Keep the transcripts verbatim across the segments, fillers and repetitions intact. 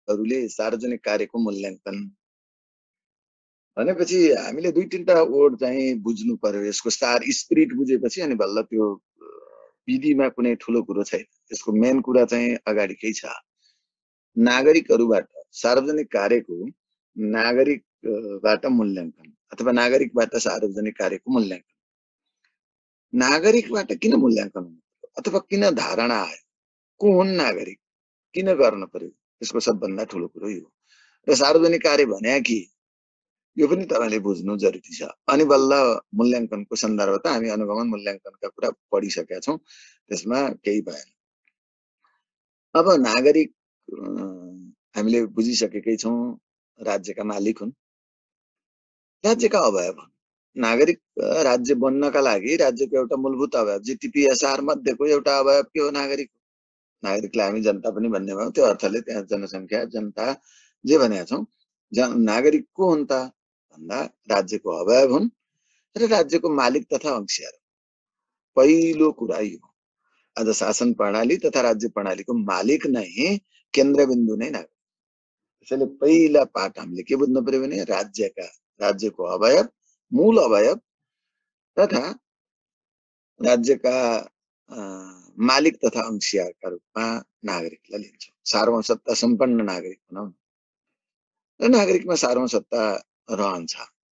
नागरिकहरूले सार्वजनिक कार्यको मूल्याङ्कन भनेपछि हामीले दुई तीनटा वर्ड चाहिँ बुझ्नु पर्यो। यसको सार स्पिरिट बुझेपछि अनि बल्ल त्यो विधिमा कुनै ठुलो कुरो छैन। यसको मेन कुरा चाहिँ अगाडिकै छ। नागरिकहरूबाट सार्वजनिक कार्यको नागरिकबाट मूल्याङ्कन अथवा नागरिकबाट सार्वजनिक कार्यको मूल्याङ्कन। नागरिकबाट किन मूल्याङ्कन हुनु अथवा किन धारणा आयो, को हुन् नागरिक, किन गर्न पर्यो, यसको सबभन्दा ठुलो कुरो यो। र सार्वजनिक कार्य भने के यो पनि तपाईले बुझ्नु जरुरी छ। अनि बल्ल मूल्याङ्कनको सन्दर्भ त हामी अनुगमन मूल्याङ्कनका कुरा पढिसकेका छौं, त्यसमा केही भएन। अब नागरिक हामीले बुझिसकेकै छौं, राज्यका मालिक हुन्, राज्यका अवयव हुन्। नागरिक राज्य बन्नका लागि राज्यको एउटा मूलभूत अवयव जीटीपीएसआर मध्येको एउटा अवयव के हो? नागरिक। नागरिकलाई हामी जनता पनि भन्ने भयौं, त्यो अर्थले त्यहाँ जनसंख्या जनता जे भनेका छौं। नागरिक को हुन् त भन्दा राज्यको अवयव हुन् र राज्यको मालिक तथा अंशियार। पहिलो कुरा यो। आज शासन प्रणाली तथा राज्य प्रणालीको मालिक नै केन्द्रबिन्दु नै नागरिक। त्यसैले पहिला पाठ हामीले के बुझ्नु पर्यो भने राज्यका राज्यको अवयव, मूल अवयव तथा राज्यका मालिक तथा अंशियारका रूपमा नागरिकलाई लिन्छौं। सार्वसत्ता सम्पन्न नागरिक भनौं र नागरिकमा सार्वसत्ता रहन्छ।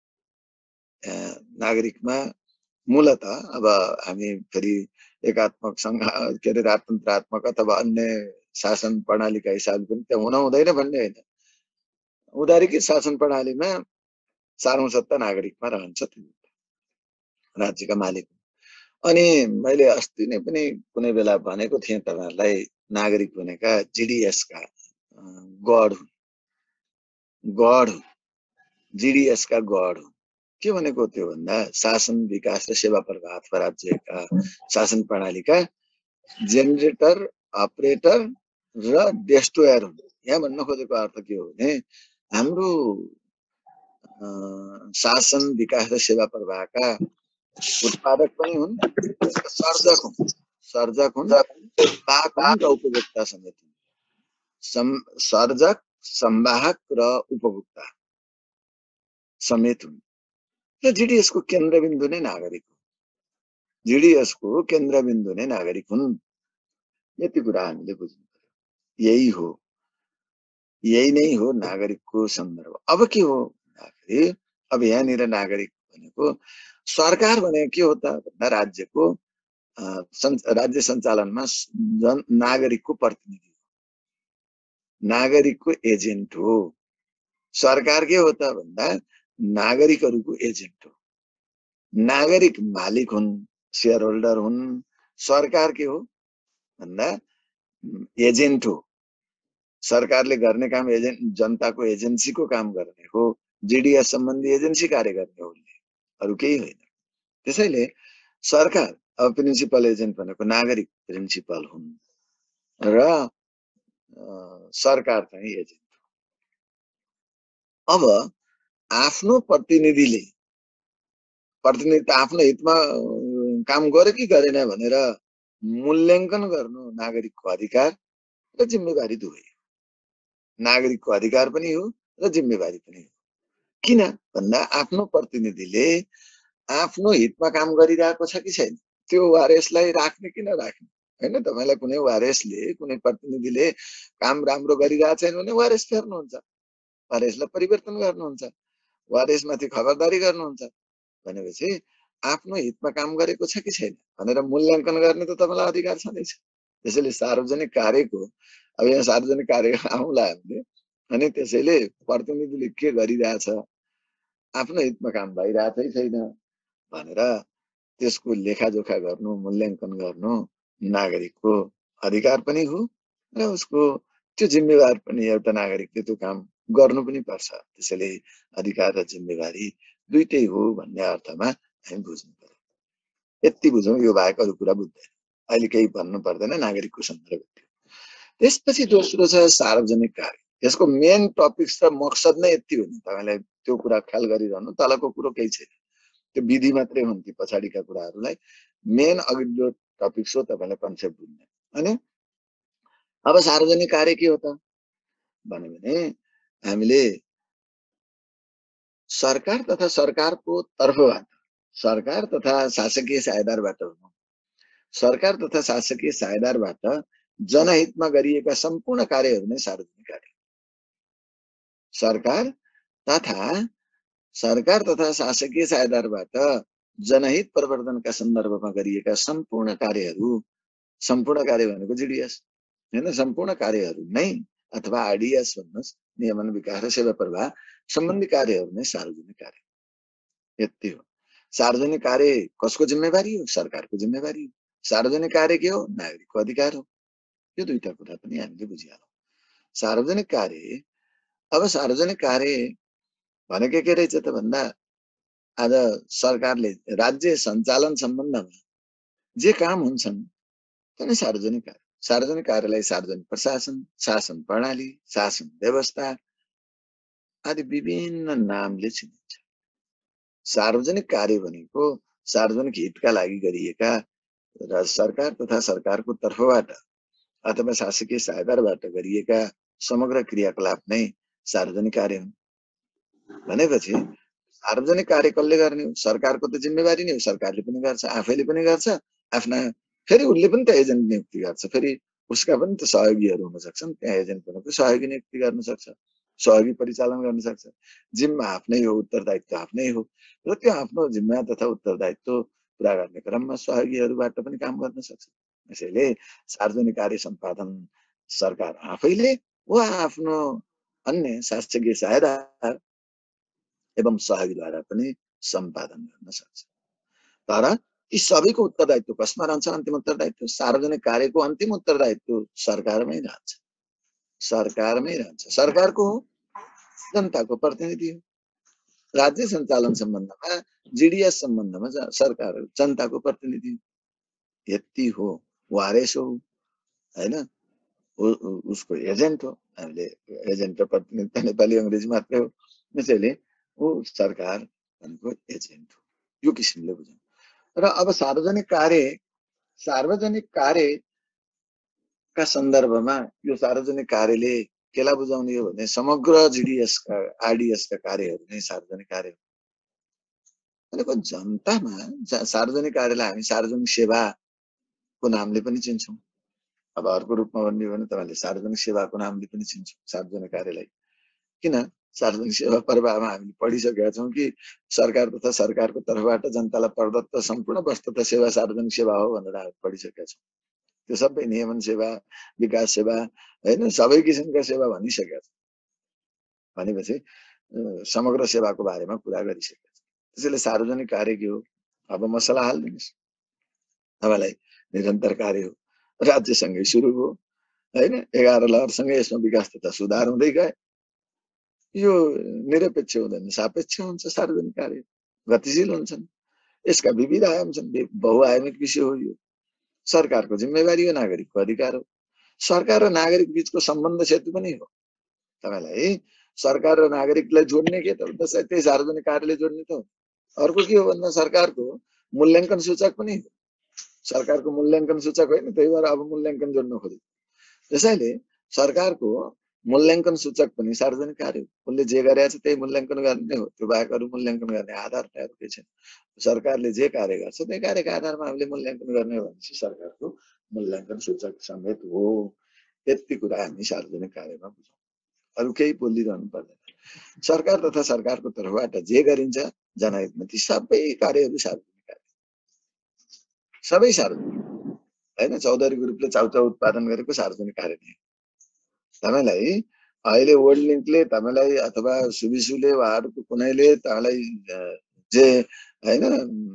नागरिकमा मूलत अब हामी फेरि एकात्मक संघ के अरे राजतन्त्रात्मक अथवा अन्य शासन प्रणालीका हिसाबले पनि त्यो हुन हुँदैन भन्ने होइन। उदारीकृत शासन प्रणालीमा सार्वसत्ता नागरिकमा रहन्छ, राज्यका मालिक। अनि मैले अस्ति नै पनि कुनै बेला भनेको थिएँ तपाईहरुलाई, नागरिक भनेका जीडीएस का गढ हुन्, गढ जीडीएस का गढ हुन्। के भनेको त्यो भन्दा शासन विकास र सेवा प्रवाह अथवा राज्यका शासन प्रणालीका जेनेरेटर, अपरेटर र डेस्ट्रोयर हुन्। यहाँ भन्न खोजेको अर्थ के हो भने हाम्रो शासन विकास र सेवा प्रवाहका उत्पादक पनि हुन्, सर्जक हुन्, सर्जक हुन्, वाहक हुन् र उपभोक्ता समेत हुन्। सर्जक, संवाहक र उपभोक्ता समेत हुन्। र जीडीएस को केन्द्रबिन्दु नै नागरिक हो। जीडीएस को केन्द्रबिन्दु नै नागरिक हुन्। यति कुरा हामीले बुझ्नु पर्यो। यही हो, यही नै हो नागरिकको सन्दर्भ। अब के हो भन्दाखेरि अब यहाँनिर नागरिक भनेको सरकार भनेको के हो त भन्दा राज्यको राज्य सञ्चालनमा नागरिकको प्रतिनिधि हो, नागरिकको एजेन्ट हो। सरकार के हो त भन्दा नागरिकहरूको एजेन्ट हो। नागरिक मालिक हुन्, शेयर होल्डर हुन्। सरकार के हो भन्दा एजेन्ट हो। सरकारले गर्ने काम एजेन्ट जनताको एजेन्सीको काम गर्ने हो। जीडीएस सम्बन्धी एजेन्सी कार्य गर्ने हो, अरु केही होइन। त्यसैले सरकार अब प्रिन्सिपल एजेन्ट भनेको नागरिक प्रिन्सिपल हुन् र सरकार चाहिँ एजेन्ट हो। अब आफ्नो प्रतिनिधिले प्रतिनिधि आफ्नो हितमा काम गर्यो कि गरेन भनेर मूल्याङ्कन गर्नु नागरिकको अधिकार र जिम्मेवारी दुवै हो। नागरिकको अधिकार पनि हो र जिम्मेवारी पनि हो। किन भन्दा आफ्नो प्रतिनिधिले आफ्नो हितमा काम गरिरहेको छ कि छैन, त्यो ओआरएसलाई राख्ने कि नराख्ने हैन। तपाईलाई कुनै ओआरएसले कुनै प्रतिनिधिले काम राम्रो गरिरहेको छैन भने ओआरएस फेर्नुहुन्छ, ओआरएसलाई परिवर्तन गर्नुहुन्छ, ओआरएस माथि खबरदारी गर्नुहुन्छ। भनेपछि आफ्नो हितमा काम गरेको छ कि छैन भनेर मूल्याङ्कन गर्ने त तपाईलाई अधिकार छँदैछ। त्यसैले सार्वजनिक कार्यको अब यहाँ सार्वजनिक कार्य आउँला हामीले, अनि त्यसैले प्रतिनिधिले के गरिरहेछ, आफ्नो हितमा काम भइरहेछ कि छैन भनेर त्यसको लेखाजोखा गर्नु, मूल्याङ्कन गर्नु नागरिकको अधिकार पनि हो र उसको त्यो जिम्मेवार पनि। एउटा नागरिकले त्यो काम गर्नु पनि पर्छ। त्यसैले अधिकार र जिम्मेवारी दुईटै हो भन्ने अर्थमा हामी बुझ्नु पर्यो। यति बुझौँ, यो बाहेक अरु कुरा बुझ्दैन। अहिले केही भन्नु पर्दैन, नागरिकको सन्दर्भ थियो। त्यसपछि दोस्रो छ सार्वजनिक कार्य। यसको मेन टपिक्स र मकसद नै यति हो नि, तपाईलाई त्यो कुरा ख्याल गरिरहनु। तलको कुरो केही छैन, त्यो विधि मात्रै हुन् ती पछाडिका कुराहरूलाई। मेन अघिल्लो टपिक्स हो, तपाईलाई कन्सेप्ट बुझ्ने। अनि अब सार्वजनिक कार्य के हो त भन्यो भने हामीले सरकार तथा सरकारको तर्फबाट, सरकार तथा शासकीय साझेदारबाट, सरकार तथा शासकीय साझेदारबाट जनहितमा गरिएका सम्पूर्ण कार्यहरू नै सार्वजनिक कार्य। सरकार तथा सरकार तथा शासकीय साझेदारबाट जनहित प्रवर्धनका सन्दर्भमा गरिएका सम्पूर्ण कार्यहरू, सम्पूर्ण कार्य भनेको जीडीएस हैन, सम्पूर्ण कार्यहरू नै अथवा आरडीएस भन्नुस्, नियमन विकास र सेवा प्रवाह सम्बन्धी कार्यहरू नै सार्वजनिक कार्य। यति हो। सार्वजनिक कार्य कसको जिम्मेवारी हो? सरकारको जिम्मेवारी हो। सार्वजनिक कार्य के हो? नागरिकको अधिकार हो। यो दुईटा कुरा पनि हामीले बुझिहालौँ। सार्वजनिक कार्य, अब सार्वजनिक कार्य भनेको के रहेछ त भन्दा, आज सरकारले राज्य सञ्चालन सम्बन्धमा जे काम हुन्छन् त्यो सार्वजनिक कार्य। सार्वजनिक कार्यलाई सार्वजनिक प्रशासन, शासन प्रणाली, शासन व्यवस्था आदि विभिन्न नामले चिनिन्छ। सार्वजनिक कार्य भनेको सार्वजनिक हितका लागि गरिएका र सरकार तथा सरकारको तर्फबाट अथवा शासकीय साझेदारबाट गरिएका समग्र क्रियाकलाप नै सार्वजनिक कार्य हुन्। भनेपछि सार्वजनिक कार्य कसले गर्ने हो? सरकारको त जिम्मेवारी नै हो। सरकारले पनि गर्छ, आफैले पनि गर्छ, आफ्ना फेरि उसले पनि त एजेन्ट नियुक्ति गर्छ, फेरि उसका पनि त सहयोगीहरू हुन सक्छन्, त्यहाँ एजेन्ट पनि सहयोगी नियुक्ति गर्न सक्छ, सहयोगी परिचालन गर्न सक्छ। जिम्मा आफ्नै हो, उत्तरदायित्व आफ्नै हो र त्यो आफ्नो जिम्मा तथा उत्तरदायित्व पुरा गर्ने क्रममा सहयोगीहरूबाट पनि काम गर्न सक्छ। त्यसैले सार्वजनिक कार्य सम्पादन सरकार आफैले वा आफ्नो अन्य शासकीय साझेदार एवं सहयोगीद्वारा पनि सम्पादन गर्न सक्छ। तर यी सबैको उत्तरदायित्व कसमा रहन्छ? अन्तिम उत्तरदायित्व सार्वजनिक कार्यको अन्तिम उत्तरदायित्व सरकारमै रहन्छ। सरकारमै रहन्छ। सरकारको हो, जनताको प्रतिनिधि हो। राज्य सञ्चालन सम्बन्धमा, जीडीएस सम्बन्धमा सरकार जनताको प्रतिनिधि हो। यति हो, वारेस हो हैन, उसको एजेन्ट हो। हामीले एजेन्ट र प्रतिनिधि नेपाली अङ्ग्रेजी मात्रै हो, त्यसैले ऊ सरकार भनेको एजेन्ट हो। यो किसिमले बुझौँ। र अब सार्वजनिक कार्य, सार्वजनिक कार्यका सन्दर्भमा यो सार्वजनिक कार्यले केलाई बुझाउने हो भने समग्र जीडीएस का आरडीएस का कार्यहरू नै सार्वजनिक कार्य हो। भनेको जनतामा सार्वजनिक कार्यलाई हामी सार्वजनिक सेवाको नामले पनि चिन्छौँ। अब अर्को रूपमा भन्ने हो भने तपाईले सार्वजनिक सेवाको नामले पनि चिन्छौँ सार्वजनिक कार्यलाई। किन? सार्वजनिक सेवा प्रवाहमा हामीले पढिसकेका छौँ कि सरकार तथा सरकारको तर्फबाट जनतालाई प्रदत्त सम्पूर्ण वस्तु तथा सेवा सार्वजनिक सेवा हो भनेर हामी पढिसकेका छौँ। त्यो सबै नियमन सेवा, विकास सेवा हैन, सबै किसिमका सेवा भनिसकेका छौँ। भनेपछि समग्र सेवाको बारेमा कुरा गरिसकेका छौँ। त्यसैले सार्वजनिक कार्य के हो? अब मसला हाल्दिनुस्। तपाईलाई निरन्तर कार्य हो, राज्यसँगै सुरु हो हैन, एघार लहरसँगै यसमा विकास तथा सुधार हुँदै गए। यो निरपेक्ष हुँदैन, सापेक्ष हुन्छ। सार्वजनिक कार्य गतिशील हुन्छन्, यसका विविध आयाम छन्, बहुआयामिक विषय हो। यो सरकारको जिम्मेवारी हो, नागरिकको अधिकार हो। सरकार र नागरिक बीचको सम्बन्ध सेतु पनि हो। तपाईलाई सरकार र नागरिकलाई जोड्ने के त त्यही सार्वजनिक कार्यले जोड्ने त हो। अर्को के हो भन्दा सरकारको मूल्याङ्कन सूचक पनि हो। सरकारको मूल्याङ्कन सूचक होइन, त्यही भएर अब मूल्याङ्कन जोड्न खोज्यो। त्यसैले सरकारको मूल्याङ्कन सूचक पनि सार्वजनिक कार्य हो। उसले जे गरेको छ त्यही मूल्याङ्कन गर्ने हो, त्यो बाहेक अरू मूल्याङ्कन गर्ने आधार केही छैन। सरकारले जे कार्य गर्छ त्यही कार्यका आधारमा हामीले मूल्याङ्कन गर्ने हो भनेपछि सरकारको मूल्याङ्कन सूचक समेत हो। यति कुरा हामी सार्वजनिक कार्यमा बुझौँ, अरू केही बोलिरहनु पर्दैन। सरकार तथा सरकारको तर्फबाट जे गरिन्छ जनहितमा ती सबै कार्यहरू सार्वजनिक कार्य, सबै सार्वजनिक हैन। चौधरी ग्रुपले चाउचाउ उत्पादन गरेको सार्वजनिक कार्य नै। तपाईलाई अहिले वर्ल्ड लिङ्कले तपाईलाई अथवा सुबिसुले उहाँहरूको कुनैले तपाईलाई जे हैन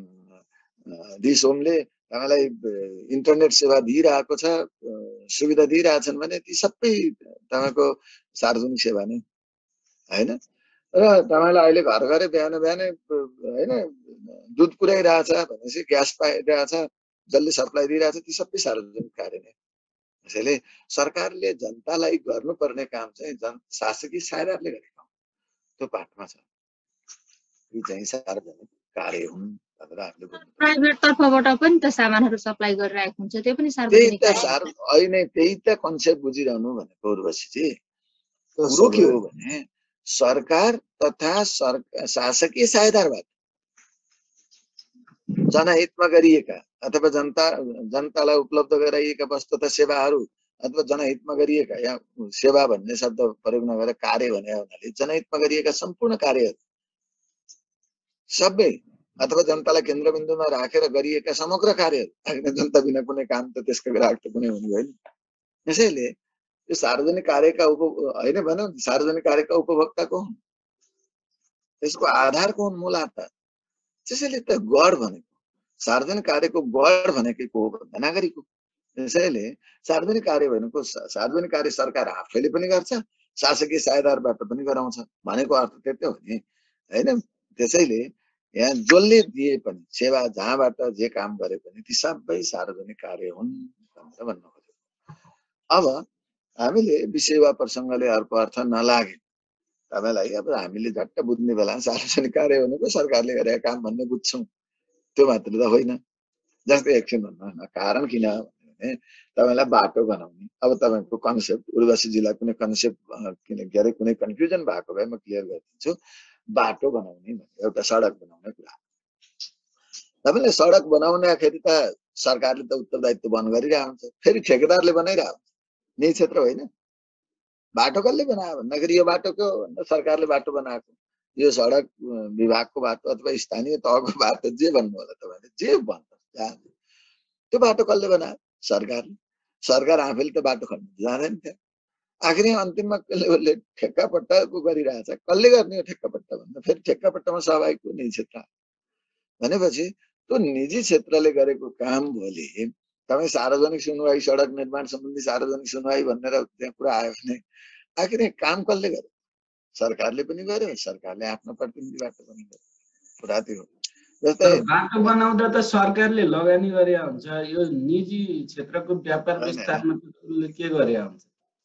दिसोमले तपाईलाई इन्टरनेट सेवा दिइरहेको छ, सुविधा दिइरहेछन् भने ती सबै तपाईको सार्वजनिक सेवा नै हैन। र तपाईलाई अहिले घर घरै बिहान बिहानै हैन दुध पुर्याइरहेछ भनेपछि ग्यास पाइरहेछ, जसले सप्लाई दिइरहेछ, ती सबै सार्वजनिक कार्य नै। त्यसैले सरकारले जनतालाई गर्नुपर्ने काम चाहिँ जन शासकीय साझेदारले गरेको त्यो पाठमा छ। यी चाहिँ सार्वजनिक कार्य हुन् भनेर हामीले बुझ्नु। प्राइभेट तर्फबाट पनि त सामानहरू सप्लाई गरिरहेको हुन्छ, त्यो पनि सार्वजनिक कार्य। होइन, त्यही त कन्सेप्ट बुझिरहनु भनेको उर्वशीजी। कुरो के हो भने सरकार तथा शासकीय सहायताबाट जनहितमा गरिएका अथवा जनता जनतालाई उपलब्ध गराइएका वस्तु तथा सेवाहरू अथवा जनहितमा गरिएका या सेवा भन्ने शब्द प्रयोग नगरेर कार्य भने हुनाले जनहितमा गरिएका सम्पूर्ण कार्यहरू सबै अथवा जनतालाई केन्द्रबिन्दुमा राखेर गरिएका समग्र कार्यहरू जनता बिना कुनै काम त त्यसको ग्राहक त कुनै हुने होइन। त्यसैले यो सार्वजनिक कार्यका उप होइन भनौँ सार्वजनिक कार्यका उपभोक्ता कौन, त्यसको आधार कौन, मूल आधार। त्यसैले त गढ भनेको सार्वजनिक कार्यको गढ भनेकै को हो भन्दा नागरिक हो। त्यसैले सार्वजनिक कार्य भनेको सार्वजनिक कार्य सरकार आफैले पनि गर्छ, शासकीय सहायताबाट पनि गराउँछ भनेको अर्थ त्यही हो नि हैन। त्यसैले यहाँ जसले दिए पनि सेवा जहाँबाट जे काम गरे पनि ती सबै सार्वजनिक कार्य हुन् भनेर भन्न खोजेको। अब हामीले विषय वा प्रसङ्गले अर्को अर्थ नलागे तपाईलाई अब हामीले झट्ट बुझ्ने बेला सार्वजनिक कार्य भनेको सरकारले गरेका काम भन्ने बुझ्छौँ, त्यो मात्र त होइन। जस्तै एकछिन भन्नु कारण किन भने तपाईलाई बाटो बनाउने अब तपाईको कन्सेप्ट उर्वशी जिल्ला कुनै कन्सेप्ट किन के अरे कुनै कन्फ्युजन भएको भए म क्लियर गरिदिन्छु। बाटो बनाउने भने एउटा सडक बनाउने कुरा, तपाईले सडक बनाउँदाखेरि त सरकारले त उत्तरदायित्व वहन गरिरहेको हुन्छ, फेरि ठेकेदारले बनाइरहेको हुन्छ, निजी क्षेत्र होइन। बाटो कसले बनायो भन्दाखेरि यो बाटोको भन्दा सरकारले बाटो बनाएको, यो सडक विभागको बाटो अथवा स्थानीय तहको बाटो जे भन्नु होला तपाईले जे भन्नु त्यो बाटो कसले बनायो सरकारले। सरकार आफैले त बाटो खन्नु जाँदैन थियो, आखिरी अन्तिममा कसले ठेक्कापट्टाको गरिरहेछ। कसले गर्ने हो ठेक्कापट्टा भन्दा फेरि ठेक्कापट्टामा सहभागी को निजी क्षेत्र भनेपछि त्यो निजी क्षेत्रले गरेको काम भोलि तपाईँ सार्वजनिक सुनवाई सडक निर्माण सम्बन्धी सार्वजनिक सुनवाई भनेर त्यहाँ कुरा आयो भने आखिर काम कसले गर्यो, सरकारले पनि गर्यो, सरकारले आफ्नो प्रतिनिधिबाट पनि गर्यो, कुरा त्यो हो। जस्तै बाटो बनाउँदा त सरकारले लगानी गरे हुन्छ, यो निजी क्षेत्रको व्यापार विस्तारमा उसले के गरे हुन्छ?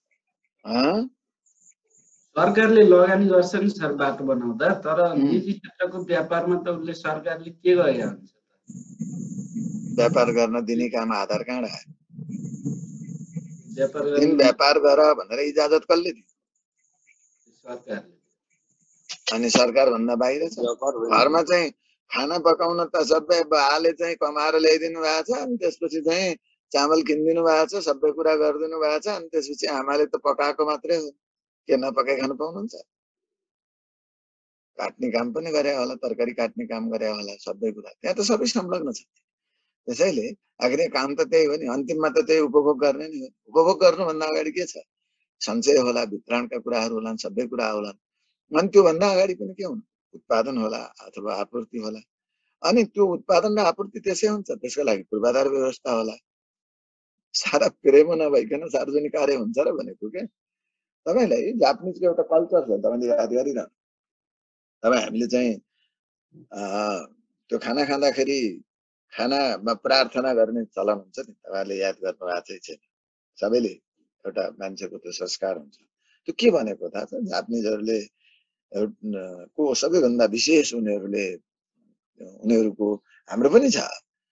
सरकारले लगानी गर्छ नि सर बाटो बनाउँदा, तर निजी क्षेत्रको व्यापारमा त उसले सरकारले के गरे हुन्छ? व्यापार गर्न दिने काम आधार कार्ड आयो, व्यापार दिन व्यापार गर भनेर इजाजत कसले दियो? सरकारले। अनि सरकार भन्दा बाहिर छ। घरमा चाहिँ खाना पकाउन त सबै बाले चाहिँ कमाएर ल्याइदिनु भएको छ, अनि त्यसपछि चाहिँ चामल किनिदिनु भएको छ, सबै कुरा गरिदिनु भएको छ, अनि त्यसपछि आमाले त पकाएको मात्रै हो, के नपकाइ खान पाउनुहुन्छ? काट्ने काम पनि गरे होला, तरकारी काट्ने काम गरे होला, सबै कुरा त्यहाँ त सबै संलग्न छ। त्यसैले आखिर काम त त्यही हो नि, अन्तिममा त त्यही उपभोग गर्ने नि हो। उपभोग गर्नुभन्दा अगाडि के छ? सञ्चय होला, वितरणका कुराहरू होला, सबै कुरा होला। अनि त्योभन्दा अगाडि पनि के हुनु? उत्पादन होला अथवा आपूर्ति होला। अनि त्यो उत्पादन र आपूर्ति त्यसै हुन्छ, त्यसको लागि पूर्वाधार व्यवस्था होला। सारा प्रेम नभइकन सार्वजनिक कार्य हुन्छ र भनेको के? तपाईलाई जापानिजको एउटा कल्चर छ, तपाईले याद गरिरहनु। तपाईँ हामीले चाहिँ त्यो खाना खाँदाखेरि खानामा प्रार्थना गर्ने चलन हुन्छ नि, तपाईँले याद गर्नु भएको छैन। सबैले एउटा मान्छेको त्यो संस्कार हुन्छ। त्यो के भनेको थाहा छ? जापानिजहरूले को सबैभन्दा विशेष उनीहरूले उनीहरूको हाम्रो पनि छ,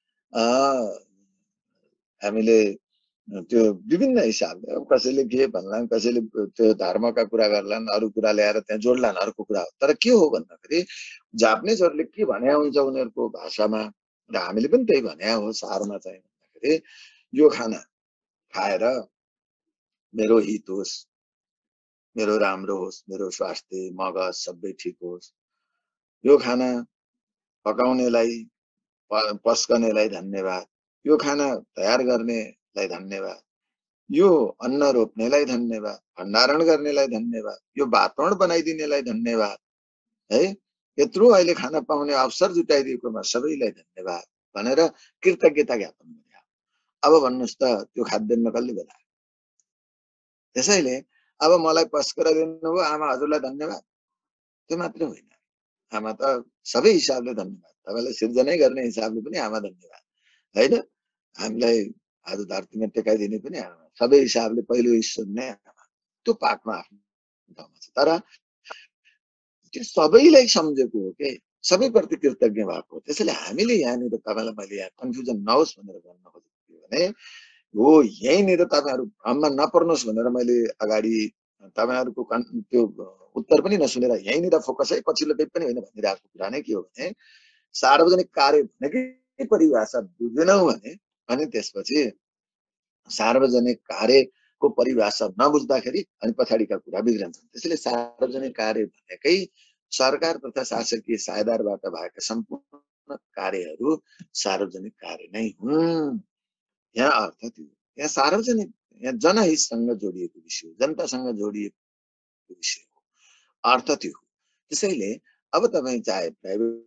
हामीले त्यो विभिन्न हिसाबले अब कसैले के भन्लान्, कसैले त्यो धर्मका कुरा गर्लान्, अरू कुरा ल्याएर त्यहाँ जोड्लान्, अर्को कुरा हो। तर के हो भन्दाखेरि जापानिजहरूले के भने हुन्छ उनीहरूको भाषामा र हामीले पनि त्यही भने हो सारमा चाहिँ भन्दाखेरि यो खाना खाएर मेरो हित होस्, मेरो राम्रो होस्, मेरो स्वास्थ्य मगज सबै ठिक होस्, यो खाना पकाउनेलाई पस्कनेलाई धन्यवाद, यो खाना तयार गर्नेलाई धन्यवाद, यो अन्न रोप्नेलाई धन्यवाद, भण्डारण गर्नेलाई धन्यवाद, यो वातावरण बनाइदिनेलाई धन्यवाद है, यत्रो अहिले खाना पाउने अवसर जुटाइदिएकोमा सबैलाई धन्यवाद भनेर कृतज्ञता ज्ञापन गरे। अब भन्नुहोस् त त्यो खाद्यान्न कसले बनायो? त्यसैले अब मलाई पस्कर दिनुभयो आमा, हजुरलाई धन्यवाद, त्यो मात्रै होइन, आमा त सबै हिसाबले धन्यवाद, तपाईँलाई सिर्जनै गर्ने हिसाबले पनि आमा धन्यवाद होइन, हामीलाई आज धरतीमा टेकाइदिने पनि आमा, सबै हिसाबले पहिलो ईश्वर नै आमा। त्यो पाकमा आफ्नो ठाउँमा छ, तर त्यो सबैलाई सम्झेको हो के, सबैप्रति कृतज्ञ भएको हो। त्यसैले हामीले यहाँनिर तपाईँलाई मैले यहाँ कन्फ्युजन नहोस् भनेर भन्न खोजेको थिएँ भने हो, यहीँनिर तपाईँहरू भ्रममा नपर्नुहोस् भनेर मैले अगाडि तपाईहरुको त्यो उत्तर पनि नसुनेर यहीँनिर फोकस है पछिल्लो पेज पनि होइन भनिरहेको कुरा नै के हो भने सार्वजनिक कार्य भनेकै परिभाषा बुझेनौ भने अनि त्यसपछि सार्वजनिक कार्यको परिभाषा नबुझ्दाखेरि अनि पछाडिका कुरा बिग्रन्छन्। त्यसैले सार्वजनिक कार्य भनेकै सरकार तथा शासकीय साझेदारबाट भएका सम्पूर्ण कार्यहरू सार्वजनिक कार्य नै हुन्। यहाँ अर्थ त्यो यहाँ सार्वजनिक यहाँ जनहितसँग जोडिएको विषय हो, जनतासँग जोडिएको विषय हो, अर्थ त्यो हो। त्यसैले अब तपाईँ चाहे प्राइभेट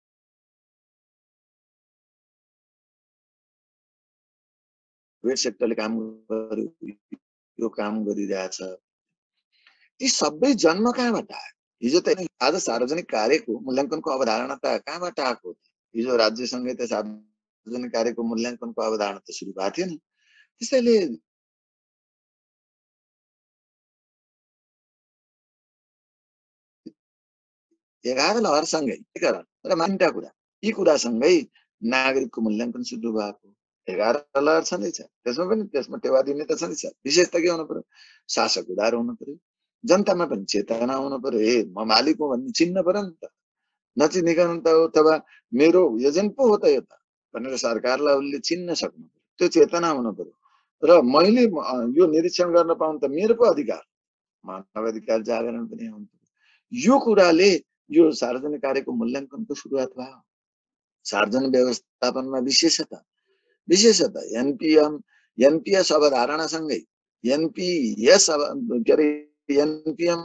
प्राइभेट सेक्टरले काम गर्यो, यो काम गरिरहेछ, ती सबै जन्म कहाँबाट आयो? हिजो त आज सार्वजनिक कार्यको मूल्याङ्कनको अवधारणा त कहाँबाट आएको? हिजो राज्यसँगै त सार्वजनिक कार्यको मूल्याङ्कनको अवधारणा त सुरु भएको थिएन। त्यसैले एघार लहरसँगै र मान्यता कुरा यी कुरासँगै नागरिकको मूल्याङ्कन सुरु भएको। एघार लहर छँदैछ, त्यसमा पनि त्यसमा टेवा दिने त छँदैछ। विशेष त के हुनु पर्यो? शासक उदार हुनु पर्यो, जनतामा पनि चेतना हुनु पर्यो। ए म मालिक हो भन्ने चिन्न पर्यो नि त, नचिनिकन त अथवा मेरो एजेन्ट पो हो त यो त भनेर सरकारलाई उसले चिन्न सक्नु पर्यो, त्यो चेतना हुनु पर्यो। र मैले यो निरीक्षण गर्न पाउनु त मेरो पो अधिकार, मानव अधिकार जागरण पनि आउनु पर्यो। यो कुराले यो सार्वजनिक कार्यको मूल्याङ्कनको सुरुवात भयो। सार्वजनिक व्यवस्थापनमा विशेषता विशेषता एनपीएम एनपीएस अवधारणासँगै एनपीएस के अरे एनपीएम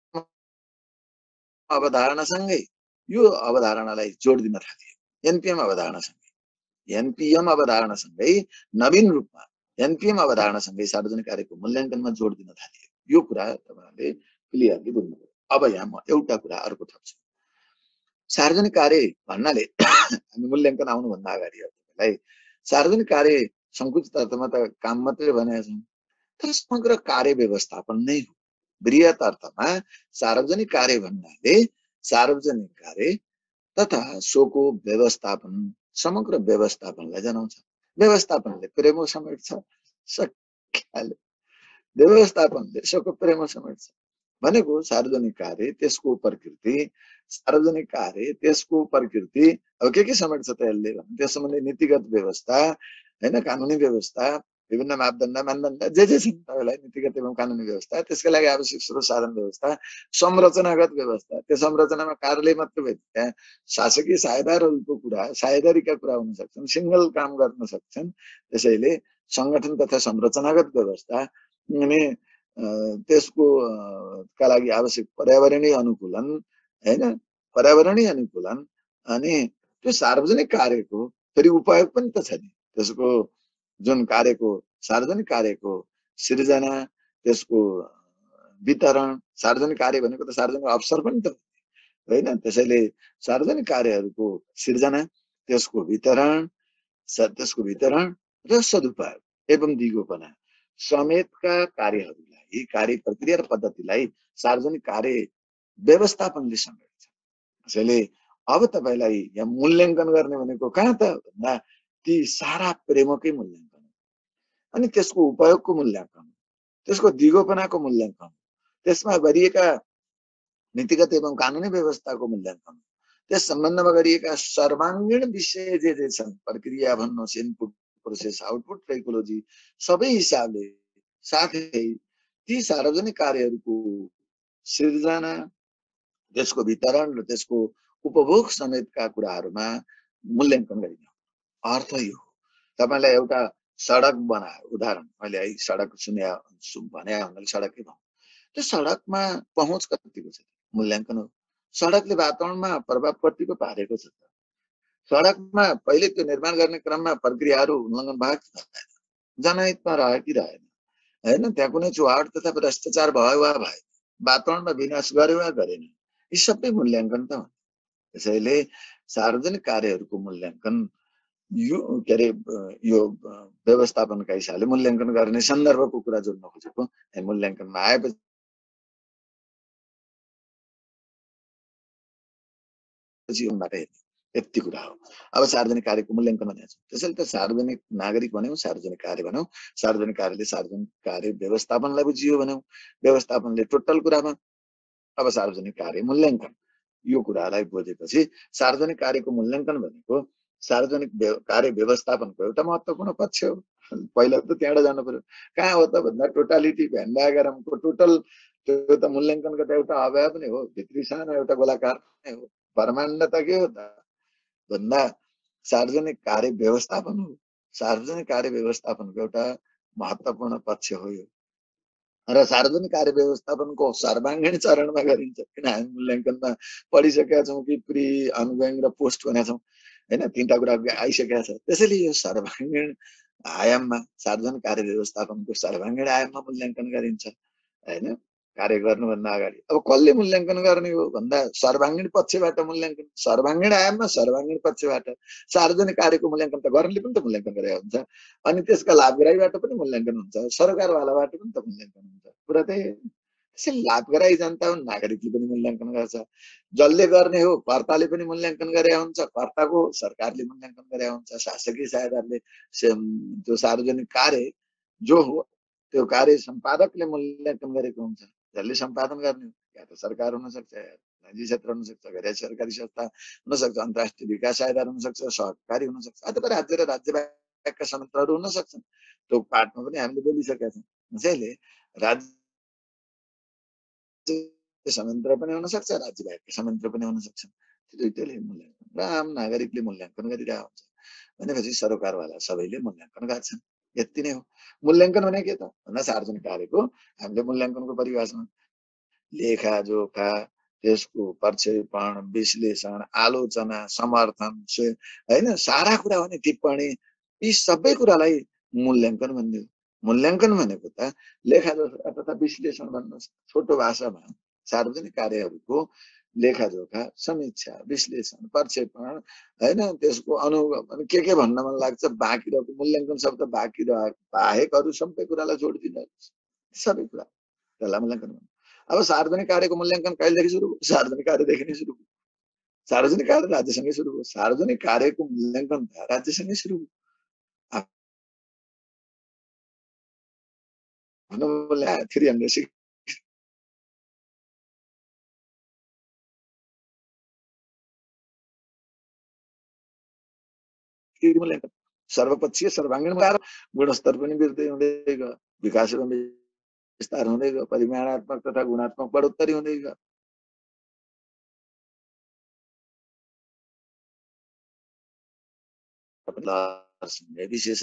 अवधारणासँगै यो अवधारणालाई जोड दिन थालियो। एनपीएम अवधारणासँगै एनपीएम अवधारणासँगै नवीन रूपमा एनपीएम अवधारणासँगै सार्वजनिक कार्यको मूल्याङ्कनमा जोड दिन थालियो। यो कुरा तपाईहरुले क्लियरली बुझ्नु। अब यहाँ म एउटा कुरा अर्को थप्छु। सार्वजनिक कार्य भन्नाले हामी मूल्याङ्कन आउनुभन्दा अगाडि तपाईलाई सार्वजनिक कार्य संकुचित अर्थमा त काम मात्रै भनेका छौँ, तर समग्र कार्य व्यवस्थापन नै हो। बृहत अर्थमा सार्वजनिक कार्य भन्नाले सार्वजनिक कार्य तथा सोको व्यवस्थापन समग्र व्यवस्थापनलाई जनाउँछ। व्यवस्थापनले प्रेमो समेट्छ, सकिहाल्यो। व्यवस्थापनले सोको प्रेमो समेट्छ भनेको सार्वजनिक कार्य त्यसको प्रकृति, सार्वजनिक कार्य त्यसको प्रकृति अब के के समेट्छ त यसले भने त्यस सम्बन्धी नीतिगत व्यवस्था हैन, कानुनी व्यवस्था, विभिन्न मापदण्ड मानदण्ड जे जे छन् तपाईलाई नीतिगत एवं कानुनी व्यवस्था, त्यसका लागि आवश्यक स्रोत साधन व्यवस्था, संरचनागत व्यवस्था। त्यो संरचनामा कार्यालय मात्र होइन, त्यहाँ शासकीय साझेदारहरूको कुरा साझेदारीका कुरा हुन सक्छन्, सिंगल काम गर्न सक्छन्। त्यसैले संगठन तथा संरचनागत व्यवस्था अनि त्यसको का लागि आवश्यक पर्यावरणीय अनुकूलन हैन, पर्यावरणीय अनुकूलन अनि त्यो सार्वजनिक कार्यको फेरि उपयोग पनि त छ नि। त्यसको जुन कार्यको सार्वजनिक कार्यको सृजना, त्यसको वितरण, सार्वजनिक कार्य भनेको त सार्वजनिक अवसर पनि त होइन। त्यसैले सार्वजनिक कार्यहरूको सृजना, त्यसको वितरण, त्यसको वितरण र सदुपयोग एवं दिगोपना समेतका कार्यहरूलाई, कार्य प्रक्रिया र पद्धतिलाई सार्वजनिक कार्य व्यवस्थापनले समेट्छ। त्यसैले अब तपाईलाई यहाँ मूल्याङ्कन गर्ने भनेको कहाँ त भन्दा ती सारा प्रेमकै मूल्याङ्कन, अनि त्यसको उपयोगको मूल्याङ्कन, त्यसको दिगोपनाको मूल्याङ्कन, त्यसमा गरिएका नीतिगत एवं कानुनी व्यवस्थाको मूल्याङ्कन, त्यस सम्बन्धमा गरिएका सर्वाङ्गीण विषय जे जे छन्, प्रक्रिया भन्नुहोस्, इनपुट प्रोसेस आउटपुट र इकोलोजी सबै हिसाबले साथै ती सार्वजनिक कार्यहरूको सृजना, त्यसको वितरण र त्यसको उपभोग समेतका कुराहरूमा मूल्याङ्कन गरिन्छ। अर्थ यो हो। तपाईलाई एउटा सडक बनायो, उदाहरण मैले है सडक सुने भने हुनाले सडकै भनौँ, त्यो सडकमा पहुँच कतिको छ मूल्याङ्कन हो। सडकले वातावरणमा प्रभाव कतिको पारेको छ, सडकमा पहिले त्यो निर्माण गर्ने क्रममा प्रक्रियाहरू उल्लङ्घन भएको छ, जनहितमा रह्यो कि रहेन हैन, त्यहाँ कुनै चुहावट तथा भ्रष्टाचार भयो वा भएन, वातावरणमा विनाश गर्यो वा गरेन, यी सबै मूल्याङ्कन त हो। त्यसैले सार्वजनिक कार्यहरूको मूल्याङ्कन यो के अरे यो व्यवस्थापनका हिसाबले मूल्याङ्कन गर्ने सन्दर्भको कुरा जोड्न खोजेको। मूल्याङ्कनमा आएपछि हेर्ने यति कुरा हो। अब सार्वजनिक कार्यको मूल्याङ्कन भनेको छ, त्यसैले त सार्वजनिक नागरिक भन्यौँ, सार्वजनिक कार्य भन्यौँ, सार्वजनिक कार्यले सार्वजनिक कार्य व्यवस्थापनलाई बुझियो भन्यौँ, व्यवस्थापनले टोटल कुरामा। अब सार्वजनिक कार्य मूल्याङ्कन यो कुरालाई बुझेपछि सार्वजनिक कार्यको मूल्याङ्कन भनेको सार्वजनिक कार्य व्यवस्थापनको एउटा महत्त्वपूर्ण पक्ष हो। पहिला त त्यहाँबाट जानु पर्यो। कहाँ हो त भन्दा टोटालिटी भेन डायग्रामको टोटल त्यो त मूल्याङ्कन गर्दा एउटा अवयव नै हो, भित्री सानो एउटा गोलाकार नै हो। ब्रह्माण्ड त के हो त भन्दा सार्वजनिक कार्य व्यवस्थापन हो। सार्वजनिक कार्य व्यवस्थापनको एउटा महत्त्वपूर्ण पक्ष हो यो। र सार्वजनिक कार्य व्यवस्थापनको सर्वाङ्गीण चरणमा गरिन्छ, किन हामी मूल्याङ्कनमा पढिसकेका छौँ कि प्री अनगोइङ र पोस्ट भनेका छौँ होइन, तिनवटा कुरा आइसकेका छ। त्यसैले यो सर्वाङ्गीण आयाममा सार्वजनिक कार्य व्यवस्थापनको सर्वाङ्गीण आयाममा मूल्याङ्कन गरिन्छ होइन, कार्य गर्नुभन्दा अगाडि। अब कसले मूल्याङ्कन गर्ने हो भन्दा सर्वाङ्गीण पक्षबाट मूल्याङ्कन, सर्वाङ्गीण आयाममा सर्वाङ्गीण पक्षबाट। सार्वजनिक कार्यको मूल्याङ्कन त गर्नेले पनि त मूल्याङ्कन गरेका हुन्छ, अनि त्यसका लाभग्राहीबाट पनि मूल्याङ्कन हुन्छ, सरकारवालाबाट पनि त मूल्याङ्कन हुन्छ। कुरा त्यही त्यसैले लाभग्राही जनता हुन्, नागरिकले पनि मूल्याङ्कन गर्छ। जसले गर्ने हो कर्ताले पनि मूल्याङ्कन गरे हुन्छ, कर्ताको सरकारले मूल्याङ्कन गरे हुन्छ, शासकीय सहायताले त्यो सार्वजनिक कार्य जो हो त्यो कार्य सम्पादकले मूल्याङ्कन गरेको हुन्छ। जसले सम्पादन गर्ने हो या त सरकार हुनसक्छ, निजी क्षेत्र हुनसक्छ, गैर सरकारी संस्था हुनसक्छ, अन्तर्राष्ट्रिय विकास सहायता हुनसक्छ, सहकारी हुनसक्छ, अथवा राज्य र राज्य बाहेकका संस्थाहरू हुन सक्छन्। त्यो पाठमा पनि हामीले बोलिसकेका छौँ। त्यसैले राज्य संयन्त्र पनि हुन सक्छ, राज्य बाहेकका संयन्त्र पनि हुन सक्छन्। दुईटैले मूल्याङ्कन र आम नागरिकले मूल्याङ्कन गरिरहेको हुन्छ भनेपछि सरकारवाला सबैले मूल्याङ्कन गर्छन्। यति नै हो। मूल्याङ्कन भने के त भन्दा सार्वजनिक कार्यको हामीले मूल्याङ्कनको परिभाषा लेखाजोखा, त्यसको प्रक्षेपण, विश्लेषण, आलोचना, समर्थन होइन, सारा कुरा भने टिप्पणी, यी सबै कुरालाई मूल्याङ्कन भनिदियो। मूल्याङ्कन भनेको त लेखाजोखा तथा विश्लेषण भन्नुहोस् छोटो भाषामा, सार्वजनिक कार्यहरूको लेखाजोखा, समीक्षा, विश्लेषण, प्रक्षेपण होइन, त्यसको अनुभव के के भन्न मन लाग्छ, बाँकी रहेको मूल्याङ्कन शब्द बाँकी रह बाहेक अरू सबै कुरालाई जोडिदिनु, सबै कुरा त्यसलाई मूल्याङ्कन भन्नु। अब सार्वजनिक कार्यको मूल्याङ्कन कहिलेदेखि सुरु भयो? सार्वजनिक कार्यदेखि नै सुरु भयो। सार्वजनिक कार्य राज्यसँगै सुरु भयो। सार्वजनिक कार्यको मूल्याङ्कन राज्यसँगै सुरु भयो। थ्री हन्ड्रेड सिक्स मूल्याङ्कन सर्वपक्षीय सर्वाङ्गीण गुणस्तर पनि वृद्धि हुँदै गयो, विकास एवं विस्तार हुँदै गयो, परिमाणात्मक तथा गुणात्मक बढोत्तरी हुँदै गयो। विशेष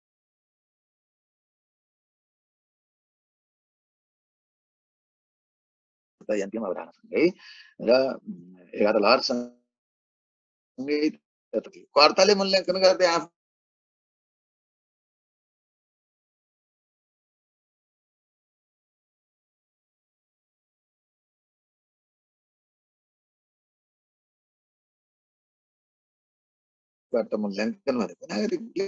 अन्तिम अवधारणासँगै र एघार लहरसँगै कर्ताले मूल्याङ्कन गर्दै आफू मूल्याङ्कन भनेको नागरिकले